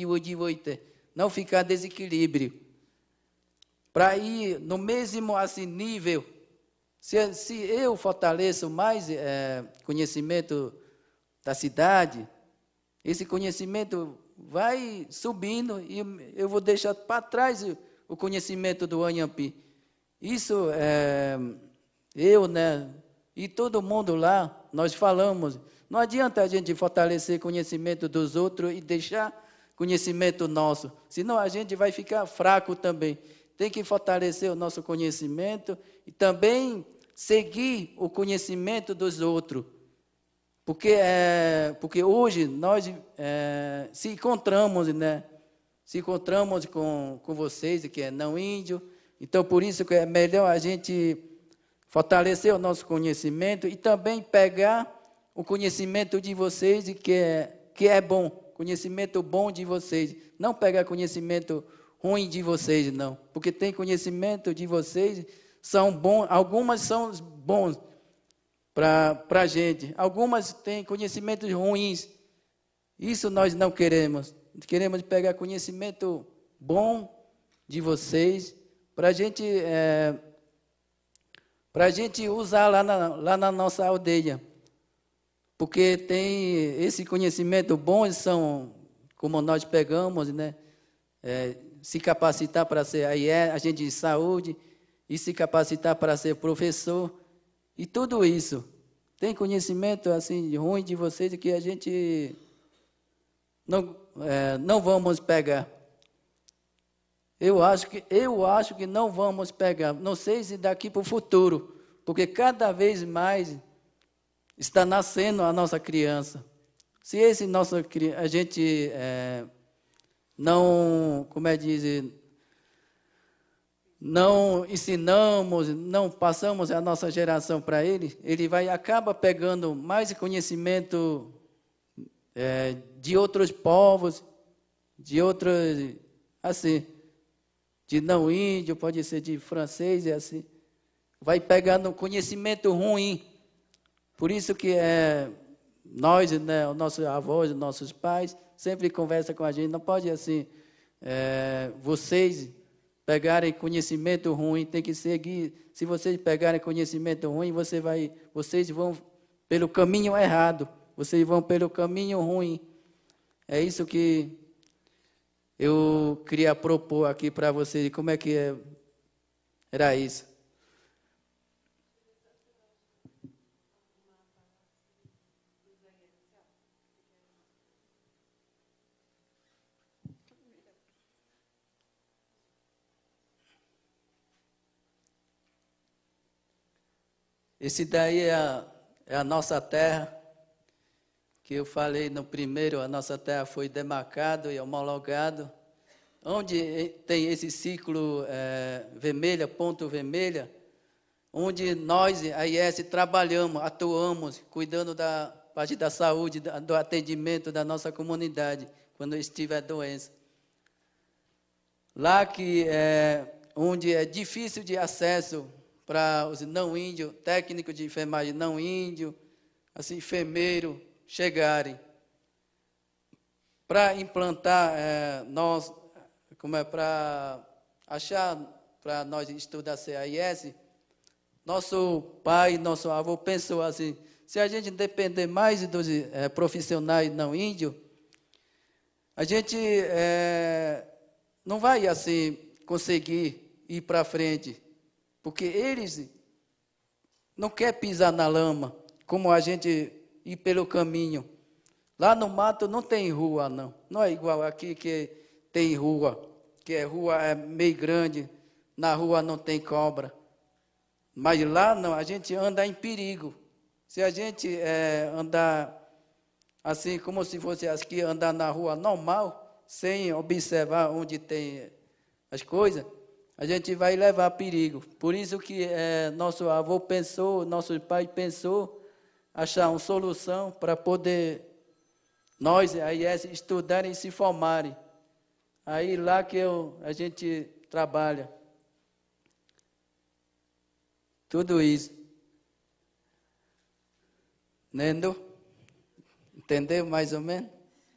não ficar desequilíbrio. Para ir no mesmo assim, nível. Se, se eu fortaleço mais é, conhecimento da cidade, esse conhecimento vai subindo e eu vou deixar para trás o conhecimento do Anhambi. Isso, é, eu, né, e todo mundo lá, nós falamos, não adianta a gente fortalecer conhecimento dos outros e deixar conhecimento nosso, senão a gente vai ficar fraco também. Tem que fortalecer o nosso conhecimento e também seguir o conhecimento dos outros. Porque, é, porque hoje nós é, se encontramos, né? Se encontramos com, com vocês, que é não índio. Então, por isso que é melhor a gente fortalecer o nosso conhecimento e também pegar o conhecimento de vocês, que é, que é bom, conhecimento bom de vocês. Não pegar conhecimento ruim de vocês, não. Porque tem conhecimento de vocês, são bons, algumas são bons para a gente. Algumas têm conhecimentos ruins. Isso nós não queremos. Queremos pegar conhecimento bom de vocês para a gente, é, para a gente usar lá na, lá na nossa aldeia. Porque tem esse conhecimento bom, são, como nós pegamos, né? É, se capacitar para ser aí é agente de saúde e se capacitar para ser professor e tudo isso. Tem conhecimento assim ruim de vocês que a gente não é, não vamos pegar. Eu acho que eu acho que não vamos pegar. Não sei se daqui para o futuro, porque cada vez mais está nascendo a nossa criança. Se esse nosso a gente é, não, como é dizer, não ensinamos, não passamos a nossa geração para ele, ele vai acaba pegando mais conhecimento é, de outros povos, de outros, assim, de não índio, pode ser de francês, e assim, vai pegando conhecimento ruim. Por isso que é, nós, né, os nossos avós, os nossos pais, sempre conversam com a gente, não pode assim, é, vocês pegarem conhecimento ruim, tem que seguir, se vocês pegarem conhecimento ruim, você vai, vocês vão pelo caminho errado, vocês vão pelo caminho ruim. É isso que eu queria propor aqui para vocês, como é que é, era isso. Esse daí é a, é a nossa terra, que eu falei no primeiro, a nossa terra foi demarcado e homologado. Onde tem esse ciclo é, vermelha, ponto vermelha, onde nós, a I S, trabalhamos, atuamos, cuidando da parte da saúde, do atendimento da nossa comunidade, quando estiver doença. Lá que é, onde é difícil de acesso para os não índios, técnicos de enfermagem não índio, assim, enfermeiro, chegarem. Para implantar, é, nós, como é, para achar, para nós estudar C A I S, nosso pai, nosso avô pensou assim, se a gente depender mais dos é, profissionais não índios, a gente é, não vai assim conseguir ir para frente, porque eles não querem pisar na lama, como a gente ir pelo caminho. Lá no mato não tem rua, não. Não é igual aqui que tem rua, que a rua é meio grande, na rua não tem cobra. Mas lá não, a gente anda em perigo. Se a gente é, andar assim, como se fosse aqui, andar na rua normal, sem observar onde tem as coisas, a gente vai levar perigo. Por isso que é, nosso avô pensou, nosso pai pensou, achar uma solução para poder nós, a I S, estudarem e se formarem. Aí lá que eu, a gente trabalha. Tudo isso. Nendo? Entendeu mais ou menos?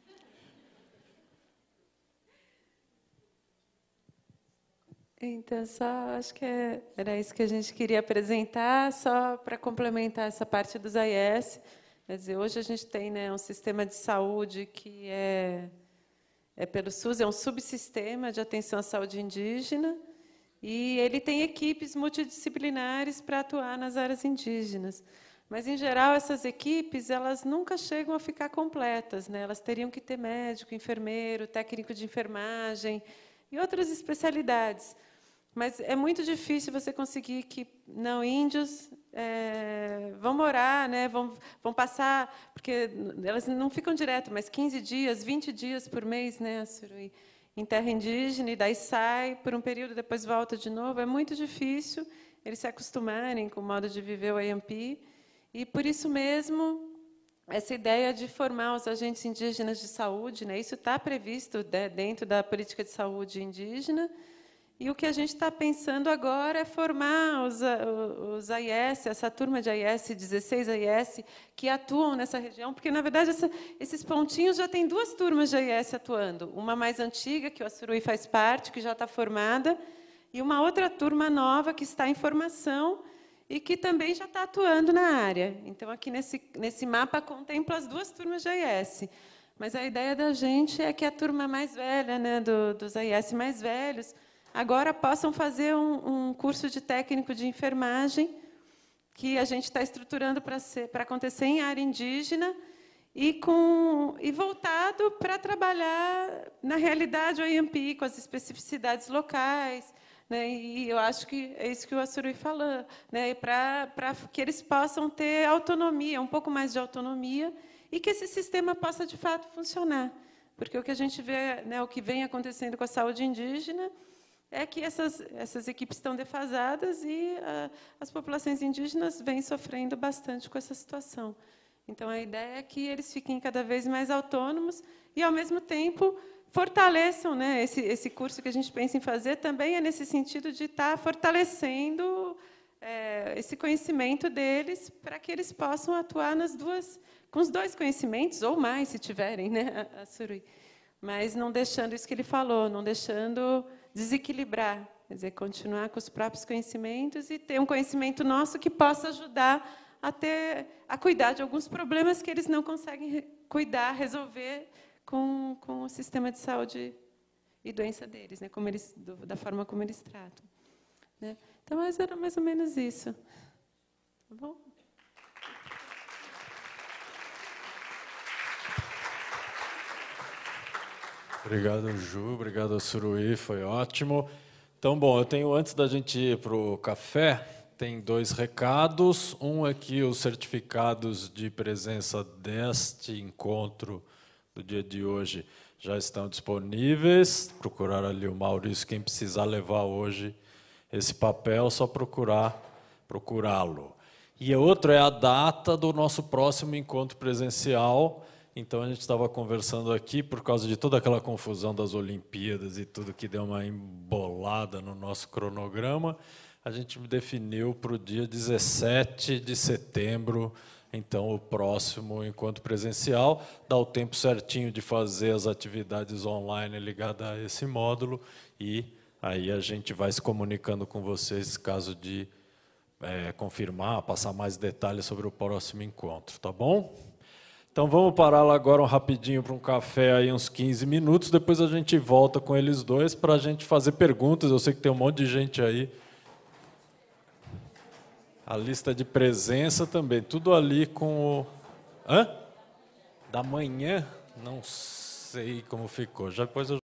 Então, só acho que é, era isso que a gente queria apresentar, só para complementar essa parte dos A I S. Quer dizer, hoje a gente tem, né, um sistema de saúde que é, é pelo SUS, é um subsistema de atenção à saúde indígena, e ele tem equipes multidisciplinares para atuar nas áreas indígenas. Mas, em geral, essas equipes elas nunca chegam a ficar completas, né? Elas teriam que ter médico, enfermeiro, técnico de enfermagem e outras especialidades. Mas é muito difícil você conseguir que não índios é, vão morar, né, vão, vão passar, porque elas não ficam direto, mas quinze dias, vinte dias por mês, né, em terra indígena, e daí sai por um período, depois volta de novo. É muito difícil eles se acostumarem com o modo de viver o Ayampi, e, por isso mesmo, essa ideia de formar os agentes indígenas de saúde, né, isso está previsto dentro da política de saúde indígena. E o que a gente está pensando agora é formar os, os A I S, essa turma de A I S, dezesseis A I S, que atuam nessa região, porque, na verdade, essa, esses pontinhos já tem duas turmas de A I S atuando. Uma mais antiga, que o Assuruí faz parte, que já está formada, e uma outra turma nova, que está em formação e que também já está atuando na área. Então, aqui nesse, nesse mapa, contempla as duas turmas de A I S. Mas a ideia da gente é que a turma mais velha, né, do, dos A I S mais velhos, agora possam fazer um, um curso de técnico de enfermagem, que a gente está estruturando para para acontecer em área indígena, e, com, e voltado para trabalhar, na realidade, o Ayampi, com as especificidades locais. Né, e eu acho que é isso que o Assuruí falou, né, para que eles possam ter autonomia, um pouco mais de autonomia, e que esse sistema possa, de fato, funcionar. Porque o que a gente vê, né, o que vem acontecendo com a saúde indígena, é que essas, essas equipes estão defasadas e a, as populações indígenas vêm sofrendo bastante com essa situação. Então, a ideia é que eles fiquem cada vez mais autônomos e, ao mesmo tempo, fortaleçam, né, esse, esse curso que a gente pensa em fazer também é nesse sentido de estar fortalecendo é, esse conhecimento deles para que eles possam atuar nas duas, com os dois conhecimentos, ou mais, se tiverem, né, a, a Surui. Mas não deixando isso que ele falou, não deixando desequilibrar, quer dizer, continuar com os próprios conhecimentos e ter um conhecimento nosso que possa ajudar a, ter, a cuidar de alguns problemas que eles não conseguem cuidar, resolver com, com o sistema de saúde e doença deles, né, como eles, do, da forma como eles tratam. Né? Então, mas era mais ou menos isso. Tá bom? Obrigado, Ju. Obrigado, Suruí. Foi ótimo. Então, bom, eu tenho, antes da gente ir para o café, tem dois recados. Um é que os certificados de presença deste encontro do dia de hoje já estão disponíveis. Procurar ali o Maurício, quem precisar levar hoje esse papel, só procurar procurá-lo. E outro é a data do nosso próximo encontro presencial. Então, a gente estava conversando aqui, por causa de toda aquela confusão das Olimpíadas e tudo que deu uma embolada no nosso cronograma, a gente definiu para o dia dezessete de setembro, então, o próximo encontro presencial. Dá o tempo certinho de fazer as atividades online ligadas a esse módulo e aí a gente vai se comunicando com vocês, caso de é, confirmar, passar mais detalhes sobre o próximo encontro, tá bom? Então, vamos parar lá agora um rapidinho para um café, aí uns quinze minutos, depois a gente volta com eles dois para a gente fazer perguntas. Eu sei que tem um monte de gente aí. A lista de presença também, tudo ali com o... Hã? Da manhã? Não sei como ficou, já depois eu